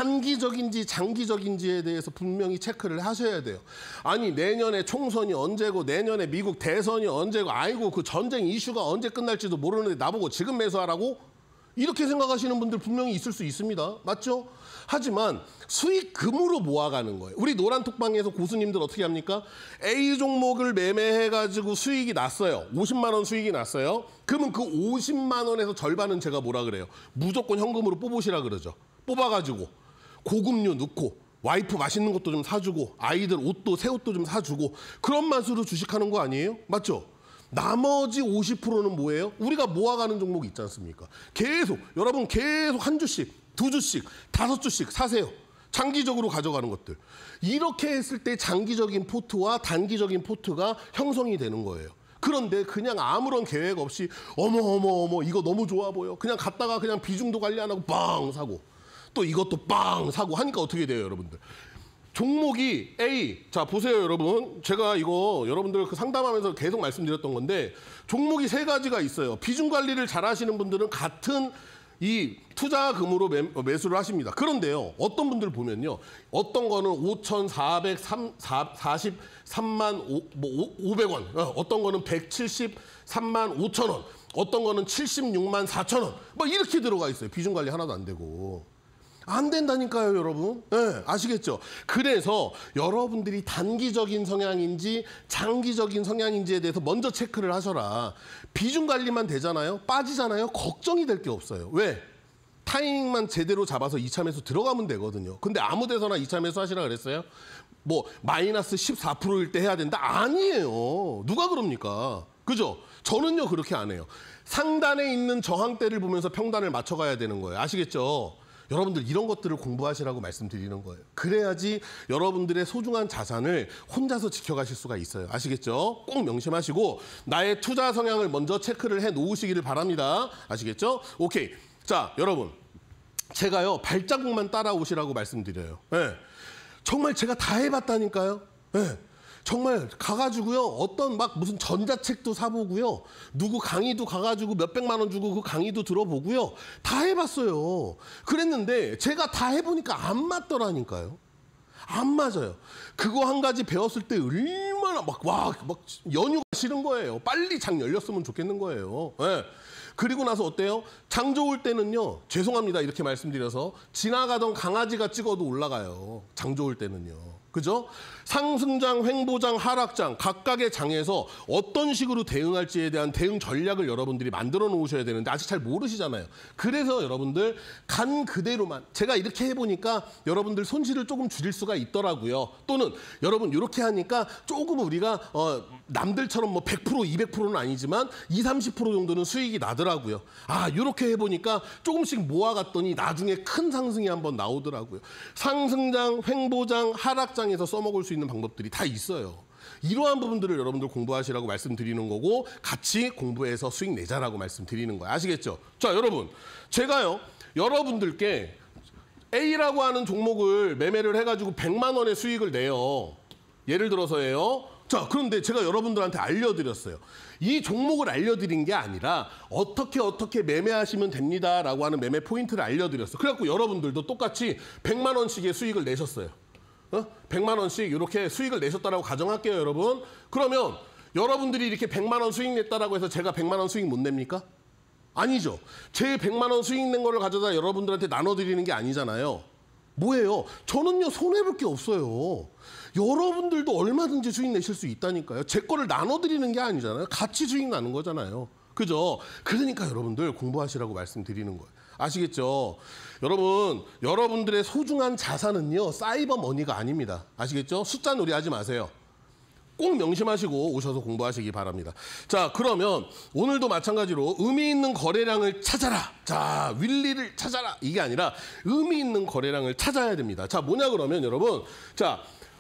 [SPEAKER 2] 단기적인지 장기적인지에 대해서 분명히 체크를 하셔야 돼요. 아니 내년에 총선이 언제고 내년에 미국 대선이 언제고 아이고 그 전쟁 이슈가 언제 끝날지도 모르는데 나보고 지금 매수하라고? 이렇게 생각하시는 분들 분명히 있을 수 있습니다. 맞죠? 하지만 수익금으로 모아가는 거예요. 우리 노란톡방에서 고수님들 어떻게 합니까? A 종목을 매매해가지고 수익이 났어요. 오십만 원 수익이 났어요. 그러면 그 오십만 원에서 절반은 제가 뭐라 그래요? 무조건 현금으로 뽑으시라 그러죠. 뽑아가지고 고급류 넣고 와이프 맛있는 것도 좀 사주고 아이들 옷도 새 옷도 좀 사주고 그런 맛으로 주식하는 거 아니에요? 맞죠? 나머지 오십 퍼센트는 뭐예요? 우리가 모아가는 종목이 있지 않습니까? 계속 여러분 계속 한 주씩, 두 주씩, 다섯 주씩 사세요. 장기적으로 가져가는 것들. 이렇게 했을 때 장기적인 포트와 단기적인 포트가 형성이 되는 거예요. 그런데 그냥 아무런 계획 없이 어머 어머 어머 이거 너무 좋아 보여. 그냥 갔다가 그냥 비중도 관리 안 하고 빵 사고 또 이것도 빵 사고 하니까 어떻게 돼요, 여러분들? 종목이 A, 자 보세요 여러분. 제가 이거 여러분들 그 상담하면서 계속 말씀드렸던 건데 종목이 세 가지가 있어요. 비중 관리를 잘 하시는 분들은 같은 이 투자금으로 매, 매수를 하십니다. 그런데요, 어떤 분들 보면요, 어떤 거는 오천사백사십삼만 오백 원, 어떤 거는 백칠십삼만 오천 원, 어떤 거는 칠십육만 사천 원, 막 이렇게 들어가 있어요. 비중 관리 하나도 안 되고. 안 된다니까요, 여러분. 네, 아시겠죠? 그래서 여러분들이 단기적인 성향인지 장기적인 성향인지에 대해서 먼저 체크를 하셔라. 비중 관리만 되잖아요. 빠지잖아요. 걱정이 될 게 없어요. 왜? 타이밍만 제대로 잡아서 이 차 매수 들어가면 되거든요. 근데 아무 데서나 이 차 매수 하시라 그랬어요? 뭐 마이너스 십사 퍼센트일 때 해야 된다? 아니에요. 누가 그럽니까? 그죠? 저는요 그렇게 안 해요. 상단에 있는 저항대를 보면서 평단을 맞춰가야 되는 거예요. 아시겠죠? 여러분들 이런 것들을 공부하시라고 말씀드리는 거예요. 그래야지 여러분들의 소중한 자산을 혼자서 지켜가실 수가 있어요. 아시겠죠? 꼭 명심하시고 나의 투자 성향을 먼저 체크를 해 놓으시기를 바랍니다. 아시겠죠? 오케이. 자, 여러분. 제가요 발자국만 따라오시라고 말씀드려요. 네. 정말 제가 다 해봤다니까요. 네. 정말 가가지고요 어떤 막 무슨 전자책도 사보고요 누구 강의도 가가지고 몇백만 원 주고 그 강의도 들어보고요 다 해봤어요. 그랬는데 제가 다 해보니까 안 맞더라니까요. 안 맞아요. 그거 한 가지 배웠을 때 얼마나 막 와 막 연휴가 싫은 거예요. 빨리 장 열렸으면 좋겠는 거예요. 네. 그리고 나서 어때요? 장 좋을 때는요 죄송합니다 이렇게 말씀드려서 지나가던 강아지가 찍어도 올라가요. 장 좋을 때는요. 그죠? 상승장, 횡보장, 하락장 각각의 장에서 어떤 식으로 대응할지에 대한 대응 전략을 여러분들이 만들어 놓으셔야 되는데 아직 잘 모르시잖아요. 그래서 여러분들 간 그대로만 제가 이렇게 해보니까 여러분들 손실을 조금 줄일 수가 있더라고요. 또는 여러분 이렇게 하니까 조금 우리가 어, 남들처럼 뭐 백 퍼센트, 이백 퍼센트는 아니지만 이십, 삼십 퍼센트 정도는 수익이 나더라고요. 아 이렇게 해보니까 조금씩 모아갔더니 나중에 큰 상승이 한번 나오더라고요. 상승장, 횡보장, 하락장 에서 써먹을 수 있는 방법들이 다 있어요. 이러한 부분들을 여러분들 공부하시라고 말씀드리는 거고 같이 공부해서 수익 내자라고 말씀드리는 거예요. 아시겠죠? 자, 여러분. 제가요. 여러분들께 A라고 하는 종목을 매매를 해가지고 백만 원의 수익을 내요. 예를 들어서예요. 자, 그런데 제가 여러분들한테 알려드렸어요. 이 종목을 알려드린 게 아니라 어떻게 어떻게 매매하시면 됩니다라고 하는 매매 포인트를 알려드렸어요. 그래갖고 여러분들도 똑같이 백만 원씩의 수익을 내셨어요. 어? 백만 원씩 이렇게 수익을 내셨다라고 가정할게요, 여러분. 그러면 여러분들이 이렇게 백만 원 수익 냈다라고 해서 제가 백만 원 수익 못 냅니까? 아니죠. 제 백만 원 수익 낸 거를 가져다 여러분들한테 나눠드리는 게 아니잖아요. 뭐예요? 저는요, 손해볼 게 없어요. 여러분들도 얼마든지 수익 내실 수 있다니까요. 제 거를 나눠드리는 게 아니잖아요. 같이 수익 나는 거잖아요. 그죠? 그러니까 여러분들 공부하시라고 말씀드리는 거예요. 아시겠죠? 여러분, 여러분들의 소중한 자산은요, 사이버 머니가 아닙니다. 아시겠죠? 숫자 놀이 하지 마세요. 꼭 명심하시고 오셔서 공부하시기 바랍니다. 자, 그러면 오늘도 마찬가지로 의미 있는 거래량을 찾아라. 자, 윌리를 찾아라. 이게 아니라 의미 있는 거래량을 찾아야 됩니다. 자, 뭐냐 그러면 여러분. 자,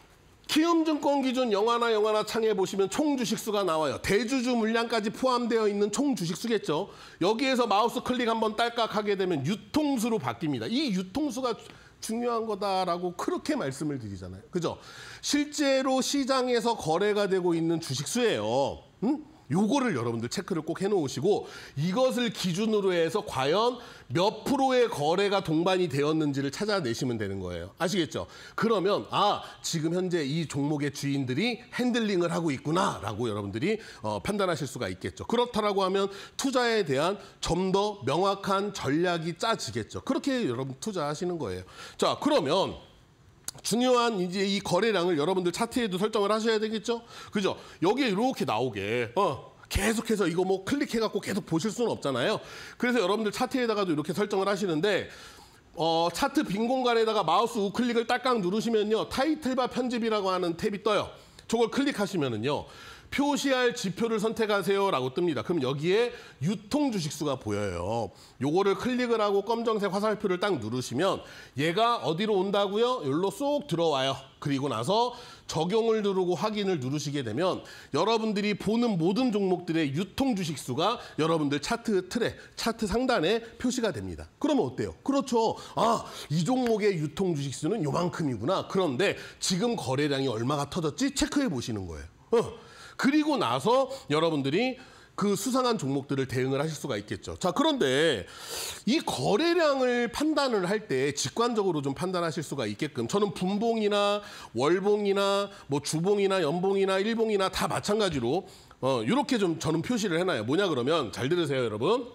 [SPEAKER 2] 키움증권 기준 영화나 영화나 창에 보시면 총 주식수가 나와요. 대주주 물량까지 포함되어 있는 총 주식수겠죠. 여기에서 마우스 클릭 한번 딸깍 하게 되면 유통수로 바뀝니다. 이 유통수가 중요한 거다라고 그렇게 말씀을 드리잖아요. 그죠? 실제로 시장에서 거래가 되고 있는 주식수예요. 응? 요거를 여러분들 체크를 꼭 해놓으시고 이것을 기준으로 해서 과연 몇 프로의 거래가 동반이 되었는지를 찾아내시면 되는 거예요. 아시겠죠? 그러면 아 지금 현재 이 종목의 주인들이 핸들링을 하고 있구나라고 여러분들이 어, 판단하실 수가 있겠죠. 그렇다라고 하면 투자에 대한 좀 더 명확한 전략이 짜지겠죠. 그렇게 여러분 투자하시는 거예요. 자 그러면 중요한 이제 이 거래량을 여러분들 차트에도 설정을 하셔야 되겠죠? 그죠? 여기에 이렇게 나오게 어, 계속해서 이거 뭐 클릭해갖고 계속 보실 수는 없잖아요. 그래서 여러분들 차트에다가도 이렇게 설정을 하시는데 어, 차트 빈 공간에다가 마우스 우클릭을 딱딱 누르시면요. 타이틀바 편집이라고 하는 탭이 떠요. 저걸 클릭하시면은요. 표시할 지표를 선택하세요라고 뜹니다. 그럼 여기에 유통 주식수가 보여요. 요거를 클릭을 하고 검정색 화살표를 딱 누르시면 얘가 어디로 온다고요? 여기로 쏙 들어와요. 그리고 나서 적용을 누르고 확인을 누르시게 되면 여러분들이 보는 모든 종목들의 유통 주식수가 여러분들 차트 틀에, 차트 상단에 표시가 됩니다. 그러면 어때요? 그렇죠. 아, 이 종목의 유통 주식수는 요만큼이구나. 그런데 지금 거래량이 얼마가 터졌지? 체크해 보시는 거예요. 어. 그리고 나서 여러분들이 그 수상한 종목들을 대응을 하실 수가 있겠죠. 자, 그런데 이 거래량을 판단을 할 때 직관적으로 좀 판단하실 수가 있게끔 저는 분봉이나 월봉이나 뭐 주봉이나 연봉이나 일봉이나 다 마찬가지로 어, 이렇게 좀 저는 표시를 해놔요. 뭐냐 그러면 잘 들으세요, 여러분.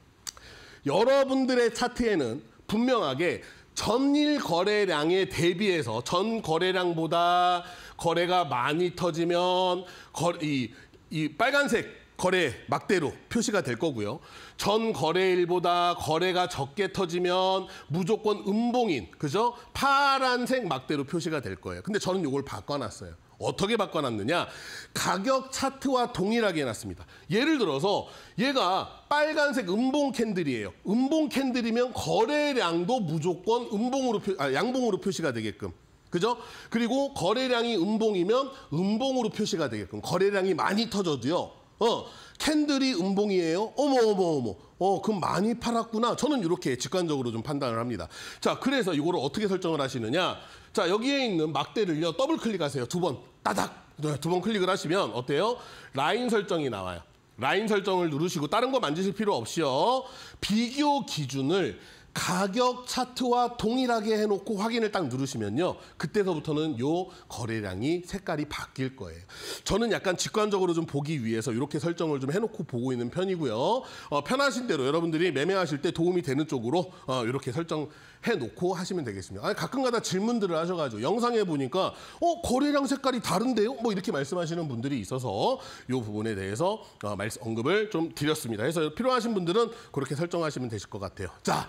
[SPEAKER 2] 여러분들의 차트에는 분명하게 전일 거래량에 대비해서 전 거래량보다 거래가 많이 터지면 거, 이, 이 빨간색 거래 막대로 표시가 될 거고요. 전 거래일보다 거래가 적게 터지면 무조건 음봉인, 그죠? 파란색 막대로 표시가 될 거예요. 근데 저는 이걸 바꿔놨어요. 어떻게 바꿔놨느냐? 가격 차트와 동일하게 해놨습니다. 예를 들어서 얘가 빨간색 음봉 캔들이에요. 음봉 캔들이면 거래량도 무조건 음봉으로 표, 아, 양봉으로 표시가 되게끔. 그죠? 그리고 거래량이 음봉이면 음봉으로 표시가 되게끔. 거래량이 많이 터져도요. 어, 캔들이 음봉이에요. 어머 어머 어머. 어, 그럼 많이 팔았구나. 저는 이렇게 직관적으로 좀 판단을 합니다. 자, 그래서 이거를 어떻게 설정을 하시느냐? 자, 여기에 있는 막대를요. 더블 클릭하세요. 두 번. 따닥. 두 번 클릭을 하시면 어때요? 라인 설정이 나와요. 라인 설정을 누르시고 다른 거 만지실 필요 없이요. 비교 기준을 가격 차트와 동일하게 해놓고 확인을 딱 누르시면요. 그때서부터는 요 거래량이 색깔이 바뀔 거예요. 저는 약간 직관적으로 좀 보기 위해서 이렇게 설정을 좀 해놓고 보고 있는 편이고요. 어, 편하신 대로 여러분들이 매매하실 때 도움이 되는 쪽으로 어, 이렇게 설정해놓고 하시면 되겠습니다. 아니, 가끔가다 질문들을 하셔가지고 영상에 보니까 어 거래량 색깔이 다른데요? 뭐 이렇게 말씀하시는 분들이 있어서 이 부분에 대해서 어, 말씀, 언급을 좀 드렸습니다. 그래서 필요하신 분들은 그렇게 설정하시면 되실 것 같아요. 자.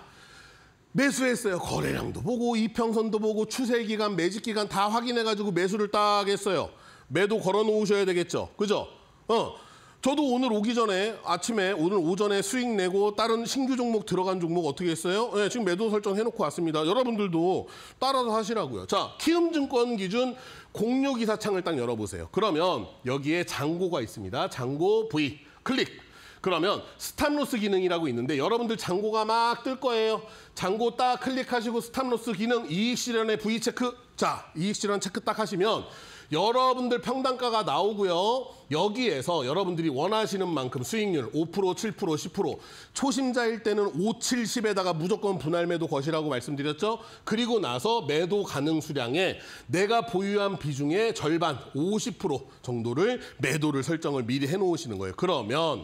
[SPEAKER 2] 매수했어요. 거래량도 보고 이평선도 보고 추세기간, 매집기간 다 확인해가지고 매수를 딱 했어요. 매도 걸어 놓으셔야 되겠죠. 그죠? 어, 저도 오늘 오기 전에 아침에 오늘 오전에 수익 내고 다른 신규 종목 들어간 종목 어떻게 했어요? 네, 지금 매도 설정 해놓고 왔습니다. 여러분들도 따라서 하시라고요. 자, 키움증권 기준 공유기사 창을 딱 열어보세요. 그러면 여기에 잔고가 있습니다. 잔고 V 클릭. 그러면 스탑로스 기능이라고 있는데 여러분들 잔고가 막 뜰 거예요. 잔고 딱 클릭하시고 스탑로스 기능 이익 실현의 V 체크. 자, 이익 실현 체크 딱 하시면 여러분들 평단가가 나오고요. 여기에서 여러분들이 원하시는 만큼 수익률 오 퍼센트, 칠 퍼센트, 십 퍼센트 초심자일 때는 오, 칠십에다가 무조건 분할 매도 것이라고 말씀드렸죠. 그리고 나서 매도 가능 수량에 내가 보유한 비중의 절반 오십 퍼센트 정도를 매도를 설정을 미리 해놓으시는 거예요. 그러면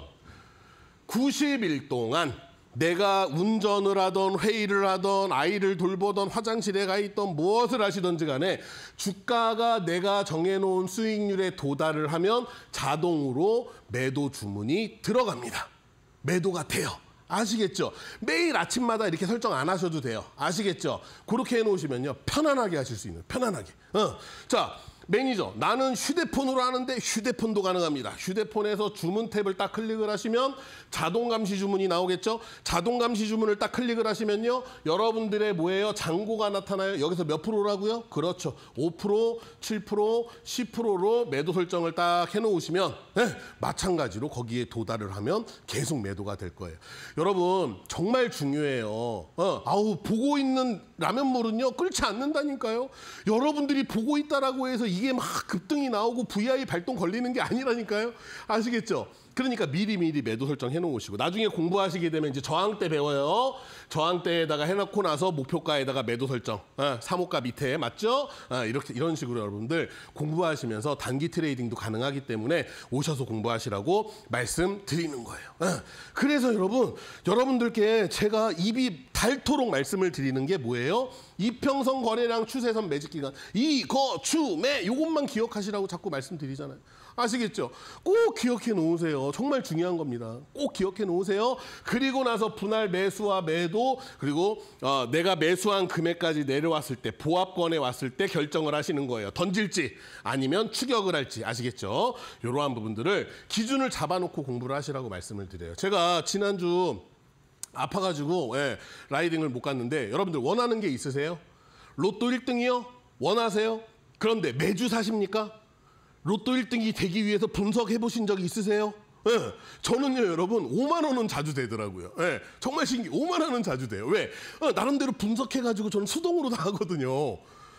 [SPEAKER 2] 구십 일 동안 내가 운전을 하던 회의를 하던 아이를 돌보던 화장실에 가 있던 무엇을 하시던지 간에 주가가 내가 정해놓은 수익률에 도달을 하면 자동으로 매도 주문이 들어갑니다. 매도가 돼요. 아시겠죠? 매일 아침마다 이렇게 설정 안 하셔도 돼요. 아시겠죠? 그렇게 해놓으시면요. 편안하게 하실 수 있는, 편안하게. 어. 자. 매니저, 나는 휴대폰으로 하는데 휴대폰도 가능합니다. 휴대폰에서 주문 탭을 딱 클릭을 하시면 자동 감시 주문이 나오겠죠? 자동 감시 주문을 딱 클릭을 하시면요. 여러분들의 뭐예요? 잔고가 나타나요. 여기서 몇 프로라고요? 그렇죠. 오 퍼센트, 칠 퍼센트, 십 퍼센트로 매도 설정을 딱 해놓으시면 네, 마찬가지로 거기에 도달을 하면 계속 매도가 될 거예요. 여러분 정말 중요해요. 어, 아우 보고 있는 라면물은요 끓지 않는다니까요. 여러분들이 보고 있다라고 해서 이게 막 급등이 나오고 브이아이 발동 걸리는 게 아니라니까요. 아시겠죠? 그러니까 미리미리 매도 설정해 놓으시고 나중에 공부하시게 되면 이제 저항대 배워요. 저항대에다가 해놓고 나서 목표가에다가 매도 설정. 아, 삼호가 밑에 맞죠? 아, 이렇게 이런 식으로 여러분들 공부하시면서 단기 트레이딩도 가능하기 때문에 오셔서 공부하시라고 말씀드리는 거예요. 아, 그래서 여러분 여러분들께 제가 입이 닳도록 말씀을 드리는 게 뭐예요? 이평선 거래량 추세선 매직 기간 이거 추매 요것만 기억하시라고 자꾸 말씀드리잖아요. 아시겠죠? 꼭 기억해 놓으세요. 정말 중요한 겁니다. 꼭 기억해 놓으세요. 그리고 나서 분할 매수와 매도 그리고 어, 내가 매수한 금액까지 내려왔을 때 보합권에 왔을 때 결정을 하시는 거예요. 던질지 아니면 추격을 할지 아시겠죠? 이러한 부분들을 기준을 잡아놓고 공부를 하시라고 말씀을 드려요. 제가 지난주 아파가지고 예, 라이딩을 못 갔는데 여러분들 원하는 게 있으세요? 로또 일 등이요? 원하세요? 그런데 매주 사십니까? 로또 일 등이 되기 위해서 분석해 보신 적이 있으세요? 예, 저는요 여러분 오만 원은 자주 되더라고요. 예, 정말 신기 오만 원은 자주 돼요. 왜? 어, 나름대로 분석해가지고 저는 수동으로 다 하거든요.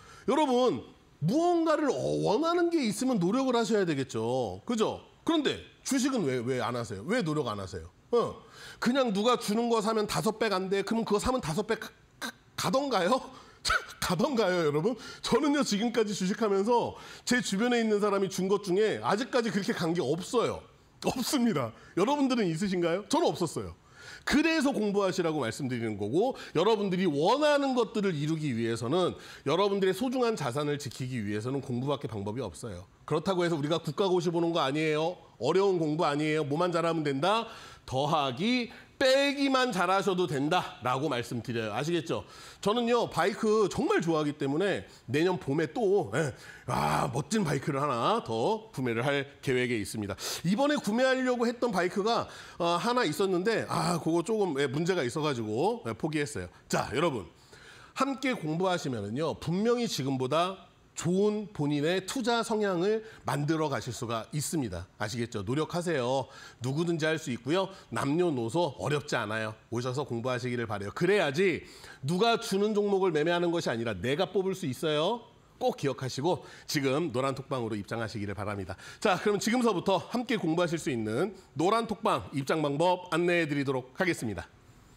[SPEAKER 2] 여러분 무언가를 원하는 게 있으면 노력을 하셔야 되겠죠. 그죠? 그런데 주식은 왜 왜 안 하세요? 왜 노력 안 하세요? 어, 그냥 누가 주는 거 사면 다섯 배 간대. 그럼 그거 사면 다섯 배 가, 가, 가던가요? 가던가요, 여러분? 저는요, 지금까지 주식하면서 제 주변에 있는 사람이 준 것 중에 아직까지 그렇게 간 게 없어요. 없습니다. 여러분들은 있으신가요? 저는 없었어요. 그래서 공부하시라고 말씀드리는 거고 여러분들이 원하는 것들을 이루기 위해서는 여러분들의 소중한 자산을 지키기 위해서는 공부밖에 방법이 없어요. 그렇다고 해서 우리가 국가고시 보는 거 아니에요. 어려운 공부 아니에요. 뭐만 잘하면 된다. 더하기 빼기만 잘하셔도 된다라고 말씀드려요. 아시겠죠? 저는요 바이크 정말 좋아하기 때문에 내년 봄에 또 예, 아, 멋진 바이크를 하나 더 구매를 할 계획에 있습니다. 이번에 구매하려고 했던 바이크가 어, 하나 있었는데 아 그거 조금 예, 문제가 있어가지고 예, 포기했어요. 자 여러분 함께 공부하시면은요 분명히 지금보다 좋은 본인의 투자 성향을 만들어 가실 수가 있습니다. 아시겠죠? 노력하세요. 누구든지 할 수 있고요. 남녀노소 어렵지 않아요. 오셔서 공부하시기를 바라요. 그래야지 누가 주는 종목을 매매하는 것이 아니라 내가 뽑을 수 있어요. 꼭 기억하시고 지금 노란톡방으로 입장하시기를 바랍니다. 자, 그럼 지금서부터 함께 공부하실 수 있는 노란톡방 입장 방법 안내해 드리도록 하겠습니다.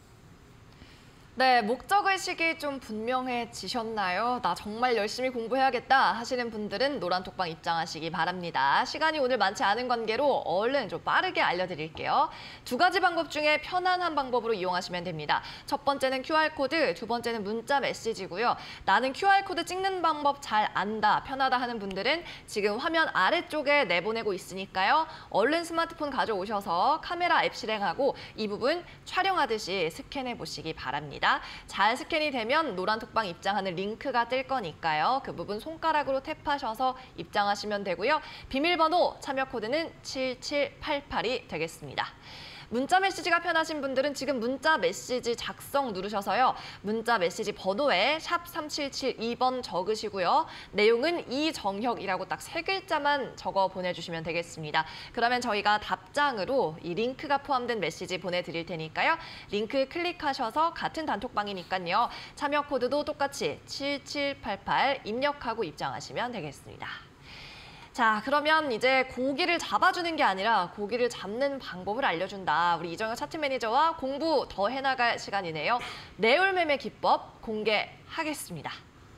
[SPEAKER 1] 네, 목적의식이 좀 분명해지셨나요? 나 정말 열심히 공부해야겠다 하시는 분들은 노란톡방 입장하시기 바랍니다. 시간이 오늘 많지 않은 관계로 얼른 좀 빠르게 알려드릴게요. 두 가지 방법 중에 편안한 방법으로 이용하시면 됩니다. 첫 번째는 큐알코드, 두 번째는 문자 메시지고요. 나는 큐알코드 찍는 방법 잘 안다, 편하다 하는 분들은 지금 화면 아래쪽에 내보내고 있으니까요. 얼른 스마트폰 가져오셔서 카메라 앱 실행하고 이 부분 촬영하듯이 스캔해 보시기 바랍니다. 잘 스캔이 되면 노란톡방 입장하는 링크가 뜰 거니까요. 그 부분 손가락으로 탭하셔서 입장하시면 되고요. 비밀번호 참여 코드는 칠칠팔팔이 되겠습니다. 문자 메시지가 편하신 분들은 지금 문자 메시지 작성 누르셔서요. 문자 메시지 번호에 샵 삼칠칠이 번 적으시고요. 내용은 이정혁이라고 딱 세 글자만 적어 보내주시면 되겠습니다. 그러면 저희가 답장으로 이 링크가 포함된 메시지 보내드릴 테니까요. 링크 클릭하셔서 같은 단톡방이니까요. 참여 코드도 똑같이 칠칠팔팔 입력하고 입장하시면 되겠습니다. 자, 그러면 이제 고기를 잡아주는 게 아니라 고기를 잡는 방법을 알려준다. 우리 이정혁 차트 매니저와 공부 더 해나갈 시간이네요. 내올매매 기법 공개하겠습니다.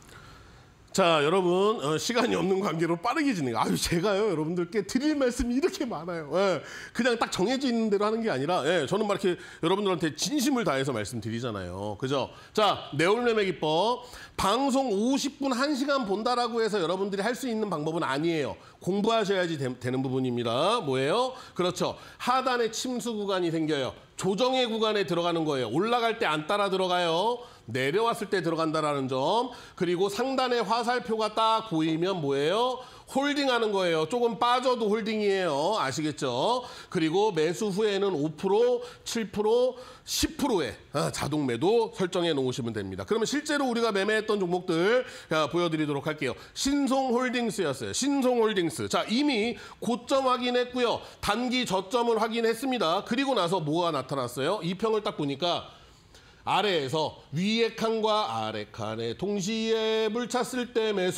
[SPEAKER 2] 자, 여러분 어, 시간이 없는 관계로 빠르게 진행. 아유, 제가요 여러분들께 드릴 말씀이 이렇게 많아요. 예, 그냥 딱 정해져 있는 대로 하는 게 아니라 예, 저는 막 이렇게 여러분들한테 진심을 다해서 말씀드리잖아요. 그죠? 자, 내올매매 기법. 방송 오십 분 한 시간 본다라고 해서 여러분들이 할 수 있는 방법은 아니에요. 공부하셔야지 되, 되는 부분입니다. 뭐예요? 그렇죠. 하단에 침수 구간이 생겨요. 조정의 구간에 들어가는 거예요. 올라갈 때 안 따라 들어가요. 내려왔을 때 들어간다라는 점. 그리고 상단에 화살표가 딱 보이면 뭐예요? 홀딩하는 거예요. 조금 빠져도 홀딩이에요. 아시겠죠? 그리고 매수 후에는 오 퍼센트, 칠 퍼센트, 십 퍼센트의 자동 매도 설정해 놓으시면 됩니다. 그러면 실제로 우리가 매매했던 종목들 보여드리도록 할게요. 신송홀딩스였어요. 신송홀딩스. 자, 이미 고점 확인했고요. 단기 저점을 확인했습니다. 그리고 나서 뭐가 나타났어요? 이 평을 딱 보니까 아래에서 위에 칸과 아래 칸에 동시에 물찼을 때 매수,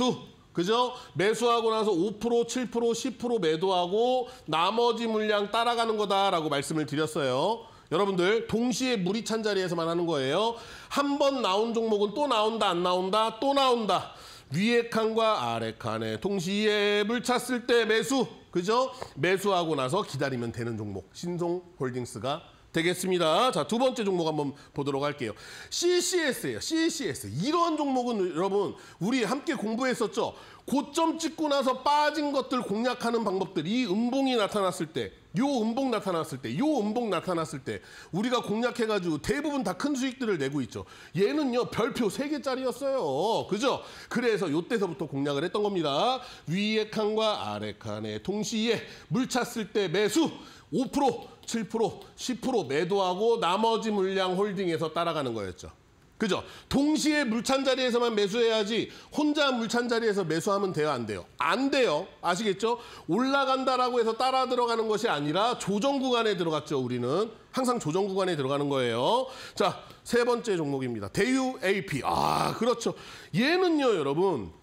[SPEAKER 2] 그죠? 매수하고 나서 오 퍼센트, 칠 퍼센트, 십 퍼센트 매도하고 나머지 물량 따라가는 거다라고 말씀을 드렸어요. 여러분들 동시에 물이 찬 자리에서만 하는 거예요. 한 번 나온 종목은 또 나온다, 안 나온다, 또 나온다. 위에 칸과 아래 칸에 동시에 물 찼을 때 매수, 그죠? 매수하고 나서 기다리면 되는 종목, 신송홀딩스가 되겠습니다. 자, 두 번째 종목 한번 보도록 할게요. 씨씨에스예요. 씨씨에스. 이런 종목은 여러분 우리 함께 공부했었죠. 고점 찍고 나서 빠진 것들 공략하는 방법들. 이 음봉이 나타났을 때, 요 음봉 나타났을 때, 요 음봉 나타났을 때 우리가 공략해가지고 대부분 다 큰 수익들을 내고 있죠. 얘는요 별표 세 개짜리였어요. 그죠? 그래서 요때서부터 공략을 했던 겁니다. 위에 칸과 아래 칸에 동시에 물 찼을 때 매수 오 퍼센트, 칠 퍼센트, 십 퍼센트 매도하고 나머지 물량 홀딩해서 따라가는 거였죠. 그죠? 동시에 물찬 자리에서만 매수해야지 혼자 물찬 자리에서 매수하면 돼요, 안 돼요? 안 돼요. 아시겠죠? 올라간다라고 해서 따라 들어가는 것이 아니라 조정 구간에 들어갔죠, 우리는. 항상 조정 구간에 들어가는 거예요. 자, 세 번째 종목입니다. 대유 에이피. 아, 그렇죠. 얘는요, 여러분.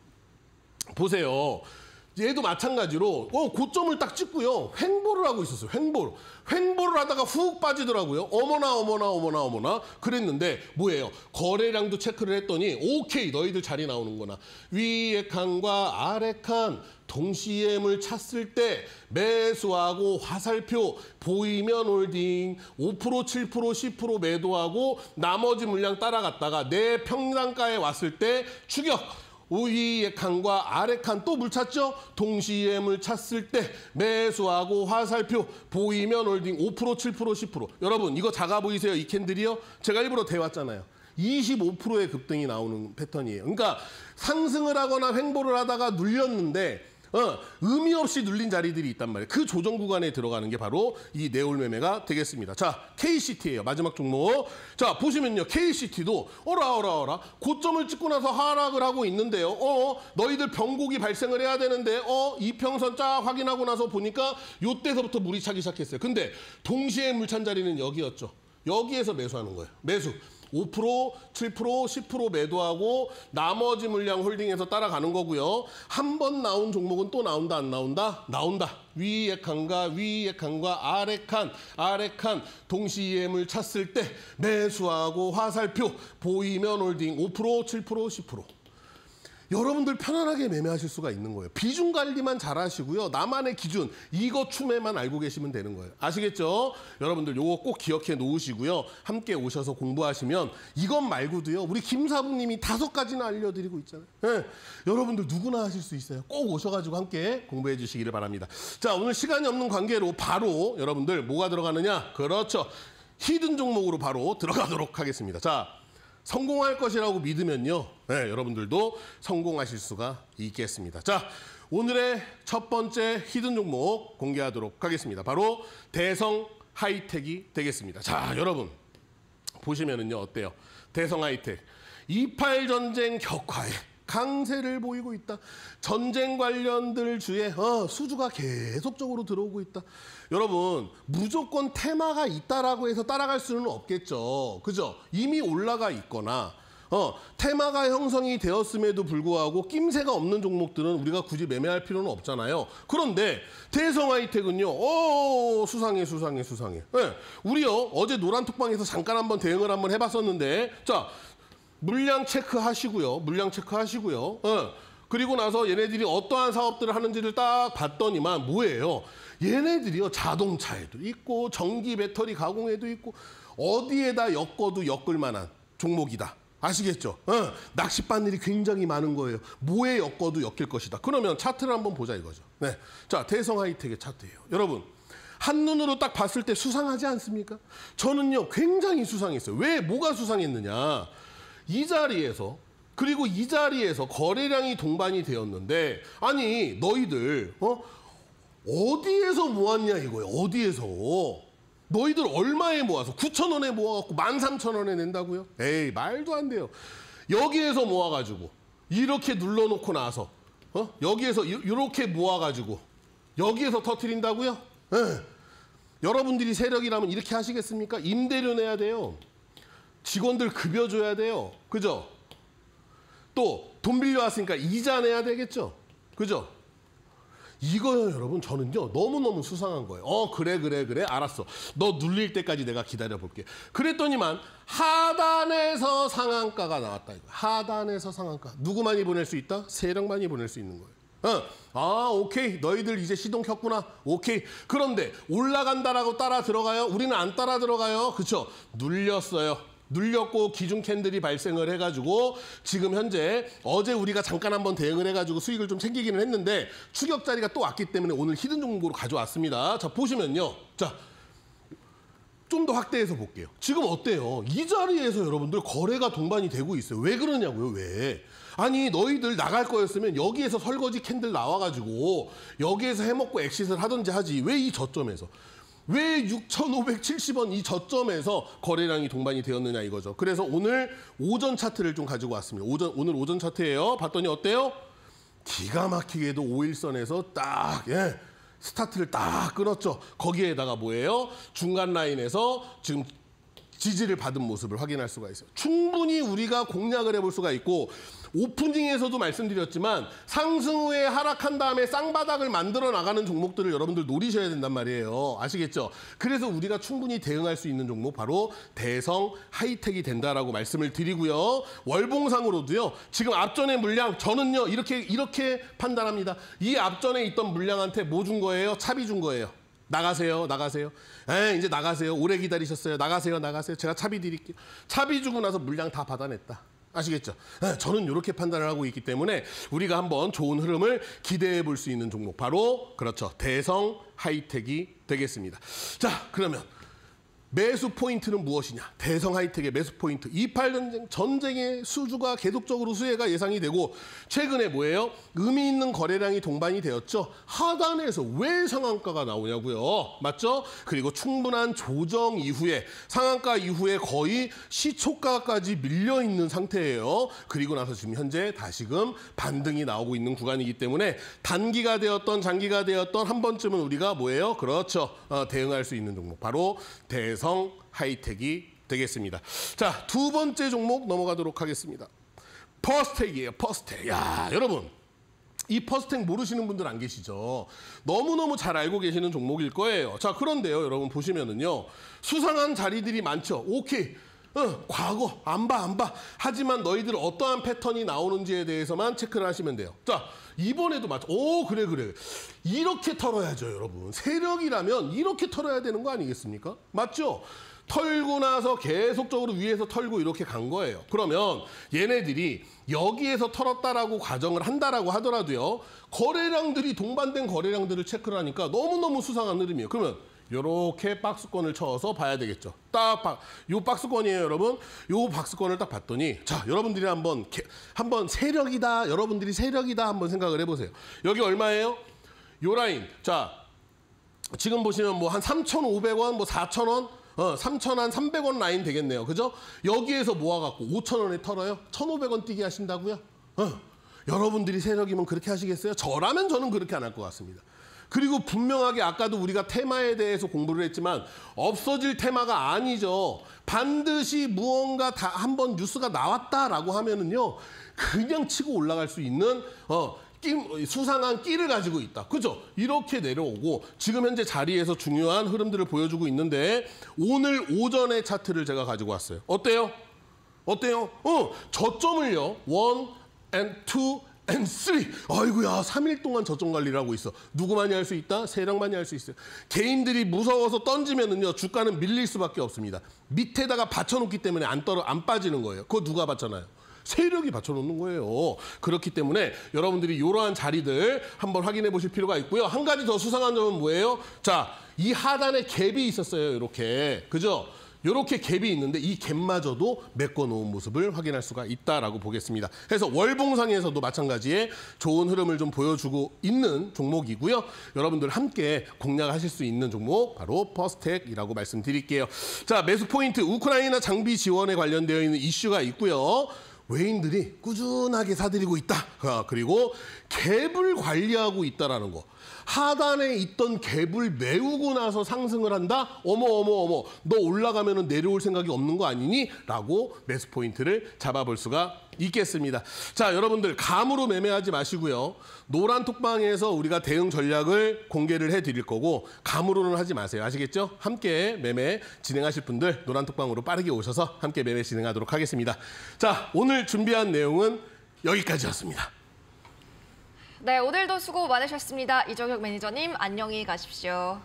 [SPEAKER 2] 보세요. 얘도 마찬가지로 어, 고점을 딱 찍고요. 횡보를 하고 있었어요. 횡보를. 횡보를 하다가 훅 빠지더라고요. 어머나 어머나 어머나 어머나 그랬는데 뭐예요? 거래량도 체크를 했더니 오케이 너희들 자리 나오는구나. 위에 칸과 아래 칸 동시에 물 찼을 때 매수하고 화살표 보이면 홀딩 오 퍼센트, 칠 퍼센트, 십 퍼센트 매도하고 나머지 물량 따라갔다가 내 평단가에 왔을 때 추격. 위에 칸과 아래 칸 또 물 찼죠? 동시에 물 찼을 때 매수하고 화살표 보이면 홀딩 오 퍼센트, 칠 퍼센트, 십 퍼센트. 여러분 이거 작아 보이세요? 이 캔들이요? 제가 일부러 대왔잖아요. 이십오 퍼센트의 급등이 나오는 패턴이에요. 그러니까 상승을 하거나 횡보를 하다가 눌렸는데 어, 의미 없이 눌린 자리들이 있단 말이에요. 그 조정 구간에 들어가는 게 바로 이 내올 매매가 되겠습니다. 자, 케이씨티예요. 마지막 종목. 자, 보시면요. 케이씨티도 어라 어라 어라 고점을 찍고 나서 하락을 하고 있는데요. 어, 너희들 변곡이 발생을 해야 되는데 어, 이평선 쫙 확인하고 나서 보니까 요때서부터 물이 차기 시작했어요. 근데 동시에 물찬 자리는 여기였죠. 여기에서 매수하는 거예요. 매수. 오 퍼센트, 칠 퍼센트, 십 퍼센트 매도하고 나머지 물량 홀딩해서 따라가는 거고요. 한 번 나온 종목은 또 나온다 안 나온다? 나온다. 위에 칸과 위에 칸과 아래 칸, 아래 칸 동시에 물 찼을 때 매수하고 화살표 보이면 홀딩 오 퍼센트, 칠 퍼센트, 십 퍼센트. 여러분들 편안하게 매매하실 수가 있는 거예요. 비중 관리만 잘 하시고요. 나만의 기준, 이거 추매만 알고 계시면 되는 거예요. 아시겠죠? 여러분들 요거 꼭 기억해 놓으시고요. 함께 오셔서 공부하시면 이것 말고도요. 우리 김사부님이 다섯 가지나 알려드리고 있잖아요. 네. 여러분들 누구나 하실 수 있어요. 꼭 오셔가지고 함께 공부해 주시기를 바랍니다. 자, 오늘 시간이 없는 관계로 바로 여러분들 뭐가 들어가느냐? 그렇죠. 히든 종목으로 바로 들어가도록 하겠습니다. 자. 성공할 것이라고 믿으면요. 네, 여러분들도 성공하실 수가 있겠습니다. 자, 오늘의 첫 번째 히든 종목 공개하도록 하겠습니다. 바로 대성 하이텍이 되겠습니다. 자, 여러분 보시면은요. 어때요? 대성 하이텍. 이팔 전쟁 격화에 강세를 보이고 있다. 전쟁 관련들 주에 어, 수주가 계속적으로 들어오고 있다. 여러분 무조건 테마가 있다라고 해서 따라갈 수는 없겠죠. 그죠? 이미 올라가 있거나 어, 테마가 형성이 되었음에도 불구하고 낌새가 없는 종목들은 우리가 굳이 매매할 필요는 없잖아요. 그런데 대성 하이텍은요. 어, 수상해 수상해 수상해. 네, 우리요 어제 노란톡방에서 잠깐 한번 대응을 한번 해봤었는데 자 물량 체크하시고요. 물량 체크하시고요. 어. 그리고 나서 얘네들이 어떠한 사업들을 하는지를 딱 봤더니만 뭐예요? 얘네들이요. 자동차에도 있고 전기 배터리 가공에도 있고 어디에다 엮어도 엮을 만한 종목이다. 아시겠죠? 어. 낚싯바늘이 굉장히 많은 거예요. 뭐에 엮어도 엮일 것이다. 그러면 차트를 한번 보자 이거죠. 네. 자, 대성 하이텍의 차트예요. 여러분. 한눈으로 딱 봤을 때 수상하지 않습니까? 저는요. 굉장히 수상했어요. 왜? 뭐가 수상했느냐? 이 자리에서 그리고 이 자리에서 거래량이 동반이 되었는데 아니 너희들 어? 어디에서 모았냐 이거예요. 어디에서 너희들 얼마에 모아서 구천 원에 모아갖고 만 삼천 원에 낸다고요? 에이 말도 안 돼요. 여기에서 모아가지고 이렇게 눌러놓고 나서 어? 여기에서 이, 이렇게 모아가지고 여기에서 터트린다고요? 에. 여러분들이 세력이라면 이렇게 하시겠습니까? 임대료 내야 돼요. 직원들 급여 줘야 돼요. 그죠? 또 돈 빌려왔으니까 이자 내야 되겠죠. 그죠? 이거요, 여러분. 저는요, 너무너무 수상한 거예요. 어, 그래, 그래, 그래. 알았어. 너 눌릴 때까지 내가 기다려볼게. 그랬더니만 하단에서 상한가가 나왔다. 이거. 하단에서 상한가. 누구만이 보낼 수 있다? 세력만이 보낼 수 있는 거예요. 어. 아, 오케이. 너희들 이제 시동 켰구나. 오케이. 그런데 올라간다라고 따라 들어가요? 우리는 안 따라 들어가요. 그렇죠? 눌렸어요. 눌렸고 기준 캔들이 발생을 해가지고 지금 현재 어제 우리가 잠깐 한번 대응을 해가지고 수익을 좀 챙기기는 했는데 추격 자리가 또 왔기 때문에 오늘 히든 종목으로 가져왔습니다. 자, 보시면요. 자, 좀 더 확대해서 볼게요. 지금 어때요? 이 자리에서 여러분들 거래가 동반이 되고 있어요. 왜 그러냐고요? 왜? 아니, 너희들 나갈 거였으면 여기에서 설거지 캔들 나와가지고 여기에서 해먹고 엑싯을 하든지 하지. 왜 이 저점에서? 왜 육천오백칠십 원 이 저점에서 거래량이 동반이 되었느냐 이거죠. 그래서 오늘 오전 차트를 좀 가지고 왔습니다. 오전, 오늘 오전 차트예요. 봤더니 어때요? 기가 막히게도 오일선에서 딱 예, 스타트를 딱 끊었죠. 거기에다가 뭐예요? 중간 라인에서 지금 지지를 받은 모습을 확인할 수가 있어요. 충분히 우리가 공략을 해볼 수가 있고 오프닝에서도 말씀드렸지만 상승 후에 하락한 다음에 쌍바닥을 만들어 나가는 종목들을 여러분들 노리셔야 된단 말이에요. 아시겠죠? 그래서 우리가 충분히 대응할 수 있는 종목 바로 대성 하이텍이 된다라고 말씀을 드리고요. 월봉상으로도요. 지금 앞전의 물량 저는요. 이렇게 이렇게 판단합니다. 이 앞전에 있던 물량한테 뭐 준 거예요? 차비 준 거예요. 나가세요, 나가세요. 에 이제 나가세요. 오래 기다리셨어요. 나가세요, 나가세요. 제가 차비 드릴게요. 차비 주고 나서 물량 다 받아냈다. 아시겠죠? 에, 저는 이렇게 판단을 하고 있기 때문에 우리가 한번 좋은 흐름을 기대해 볼 수 있는 종목 바로 그렇죠. 대성 하이텍이 되겠습니다. 자, 그러면 매수 포인트는 무엇이냐? 대성 하이텍의 매수 포인트. 이십팔 전쟁, 전쟁의 수주가 계속적으로 수혜가 예상이 되고 최근에 뭐예요? 의미 있는 거래량이 동반이 되었죠. 하단에서 왜 상한가가 나오냐고요. 맞죠? 그리고 충분한 조정 이후에 상한가 이후에 거의 시초가까지 밀려있는 상태예요. 그리고 나서 지금 현재 다시금 반등이 나오고 있는 구간이기 때문에 단기가 되었던 장기가 되었던 한 번쯤은 우리가 뭐예요? 그렇죠. 어, 대응할 수 있는 종목. 바로 대 대성 하이텍이 되겠습니다. 자, 두 번째 종목 넘어가도록 하겠습니다. 퍼스텍이에요. 퍼스텍. 야, 여러분. 이 퍼스텍 모르시는 분들 안 계시죠? 너무너무 잘 알고 계시는 종목일 거예요. 자, 그런데요. 여러분 보시면은요. 수상한 자리들이 많죠. 오케이. 어, 과거 안 봐, 안 봐. 하지만 너희들 어떠한 패턴이 나오는지에 대해서만 체크를 하시면 돼요. 자, 이번에도 맞죠. 오, 그래, 그래. 이렇게 털어야죠, 여러분. 세력이라면 이렇게 털어야 되는 거 아니겠습니까? 맞죠? 털고 나서 계속적으로 위에서 털고 이렇게 간 거예요. 그러면 얘네들이 여기에서 털었다라고 가정을 한다라고 하더라도요. 거래량들이 동반된 거래량들을 체크를 하니까 너무너무 수상한 흐름이에요. 그러면 요렇게 박스권을 쳐서 봐야 되겠죠. 딱 박, 요 박스권이에요, 여러분. 요 박스권을 딱 봤더니 자, 여러분들이 한번 개, 한번 세력이다. 여러분들이 세력이다 한번 생각을 해 보세요. 여기 얼마예요? 요 라인. 자, 지금 보시면 뭐 한 삼천오백 원, 뭐 사천 원, 어, 삼천 삼백 원 라인 되겠네요. 그죠? 여기에서 모아 갖고 오천 원에 털어요. 천오백 원 뛰게 하신다고요? 어. 여러분들이 세력이면 그렇게 하시겠어요? 저라면 저는 그렇게 안 할 것 같습니다. 그리고 분명하게 아까도 우리가 테마에 대해서 공부를 했지만 없어질 테마가 아니죠. 반드시 무언가 다 한번 뉴스가 나왔다라고 하면은요. 그냥 치고 올라갈 수 있는 어, 끼, 수상한 끼를 가지고 있다. 그죠? 이렇게 내려오고 지금 현재 자리에서 중요한 흐름들을 보여주고 있는데 오늘 오전의 차트를 제가 가지고 왔어요. 어때요? 어때요? 어, 저점을요. 원 and 투 and 쓰리. 아이고야, 삼 일 동안 저점 관리를 하고 있어. 누구만이 할 수 있다? 세력만이 할 수 있어요. 개인들이 무서워서 던지면은요, 주가는 밀릴 수밖에 없습니다. 밑에다가 받쳐놓기 때문에 안 떨어, 안 빠지는 거예요. 그거 누가 받쳐놔요? 세력이 받쳐놓는 거예요. 그렇기 때문에 여러분들이 이러한 자리들 한번 확인해 보실 필요가 있고요. 한 가지 더 수상한 점은 뭐예요? 자, 이 하단에 갭이 있었어요. 이렇게. 그죠? 이렇게 갭이 있는데 이 갭마저도 메꿔놓은 모습을 확인할 수가 있다라고 보겠습니다. 그래서 월봉상에서도 마찬가지의 좋은 흐름을 좀 보여주고 있는 종목이고요. 여러분들 함께 공략하실 수 있는 종목 바로 퍼스텍이라고 말씀드릴게요. 자, 매수 포인트 우크라이나 장비 지원에 관련되어 있는 이슈가 있고요. 외인들이 꾸준하게 사들이고 있다. 그리고 갭을 관리하고 있다라는 거. 하단에 있던 갭을 메우고 나서 상승을 한다? 어머 어머 어머 너 올라가면 내려올 생각이 없는 거 아니니? 라고 매수 포인트를 잡아볼 수가 있겠습니다. 자, 여러분들 감으로 매매하지 마시고요. 노란 톡방에서 우리가 대응 전략을 공개를 해드릴 거고 감으로는 하지 마세요. 아시겠죠? 함께 매매 진행하실 분들 노란 톡방으로 빠르게 오셔서 함께 매매 진행하도록 하겠습니다. 자, 오늘 준비한 내용은 여기까지였습니다.
[SPEAKER 1] 네, 오늘도 수고 많으셨습니다. 이정혁 매니저님, 안녕히 가십시오.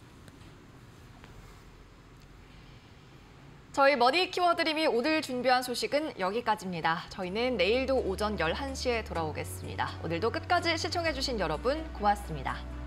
[SPEAKER 1] 저희 머니 키워드림이 오늘 준비한 소식은 여기까지입니다. 저희는 내일도 오전 열한 시에 돌아오겠습니다. 오늘도 끝까지 시청해주신 여러분 고맙습니다.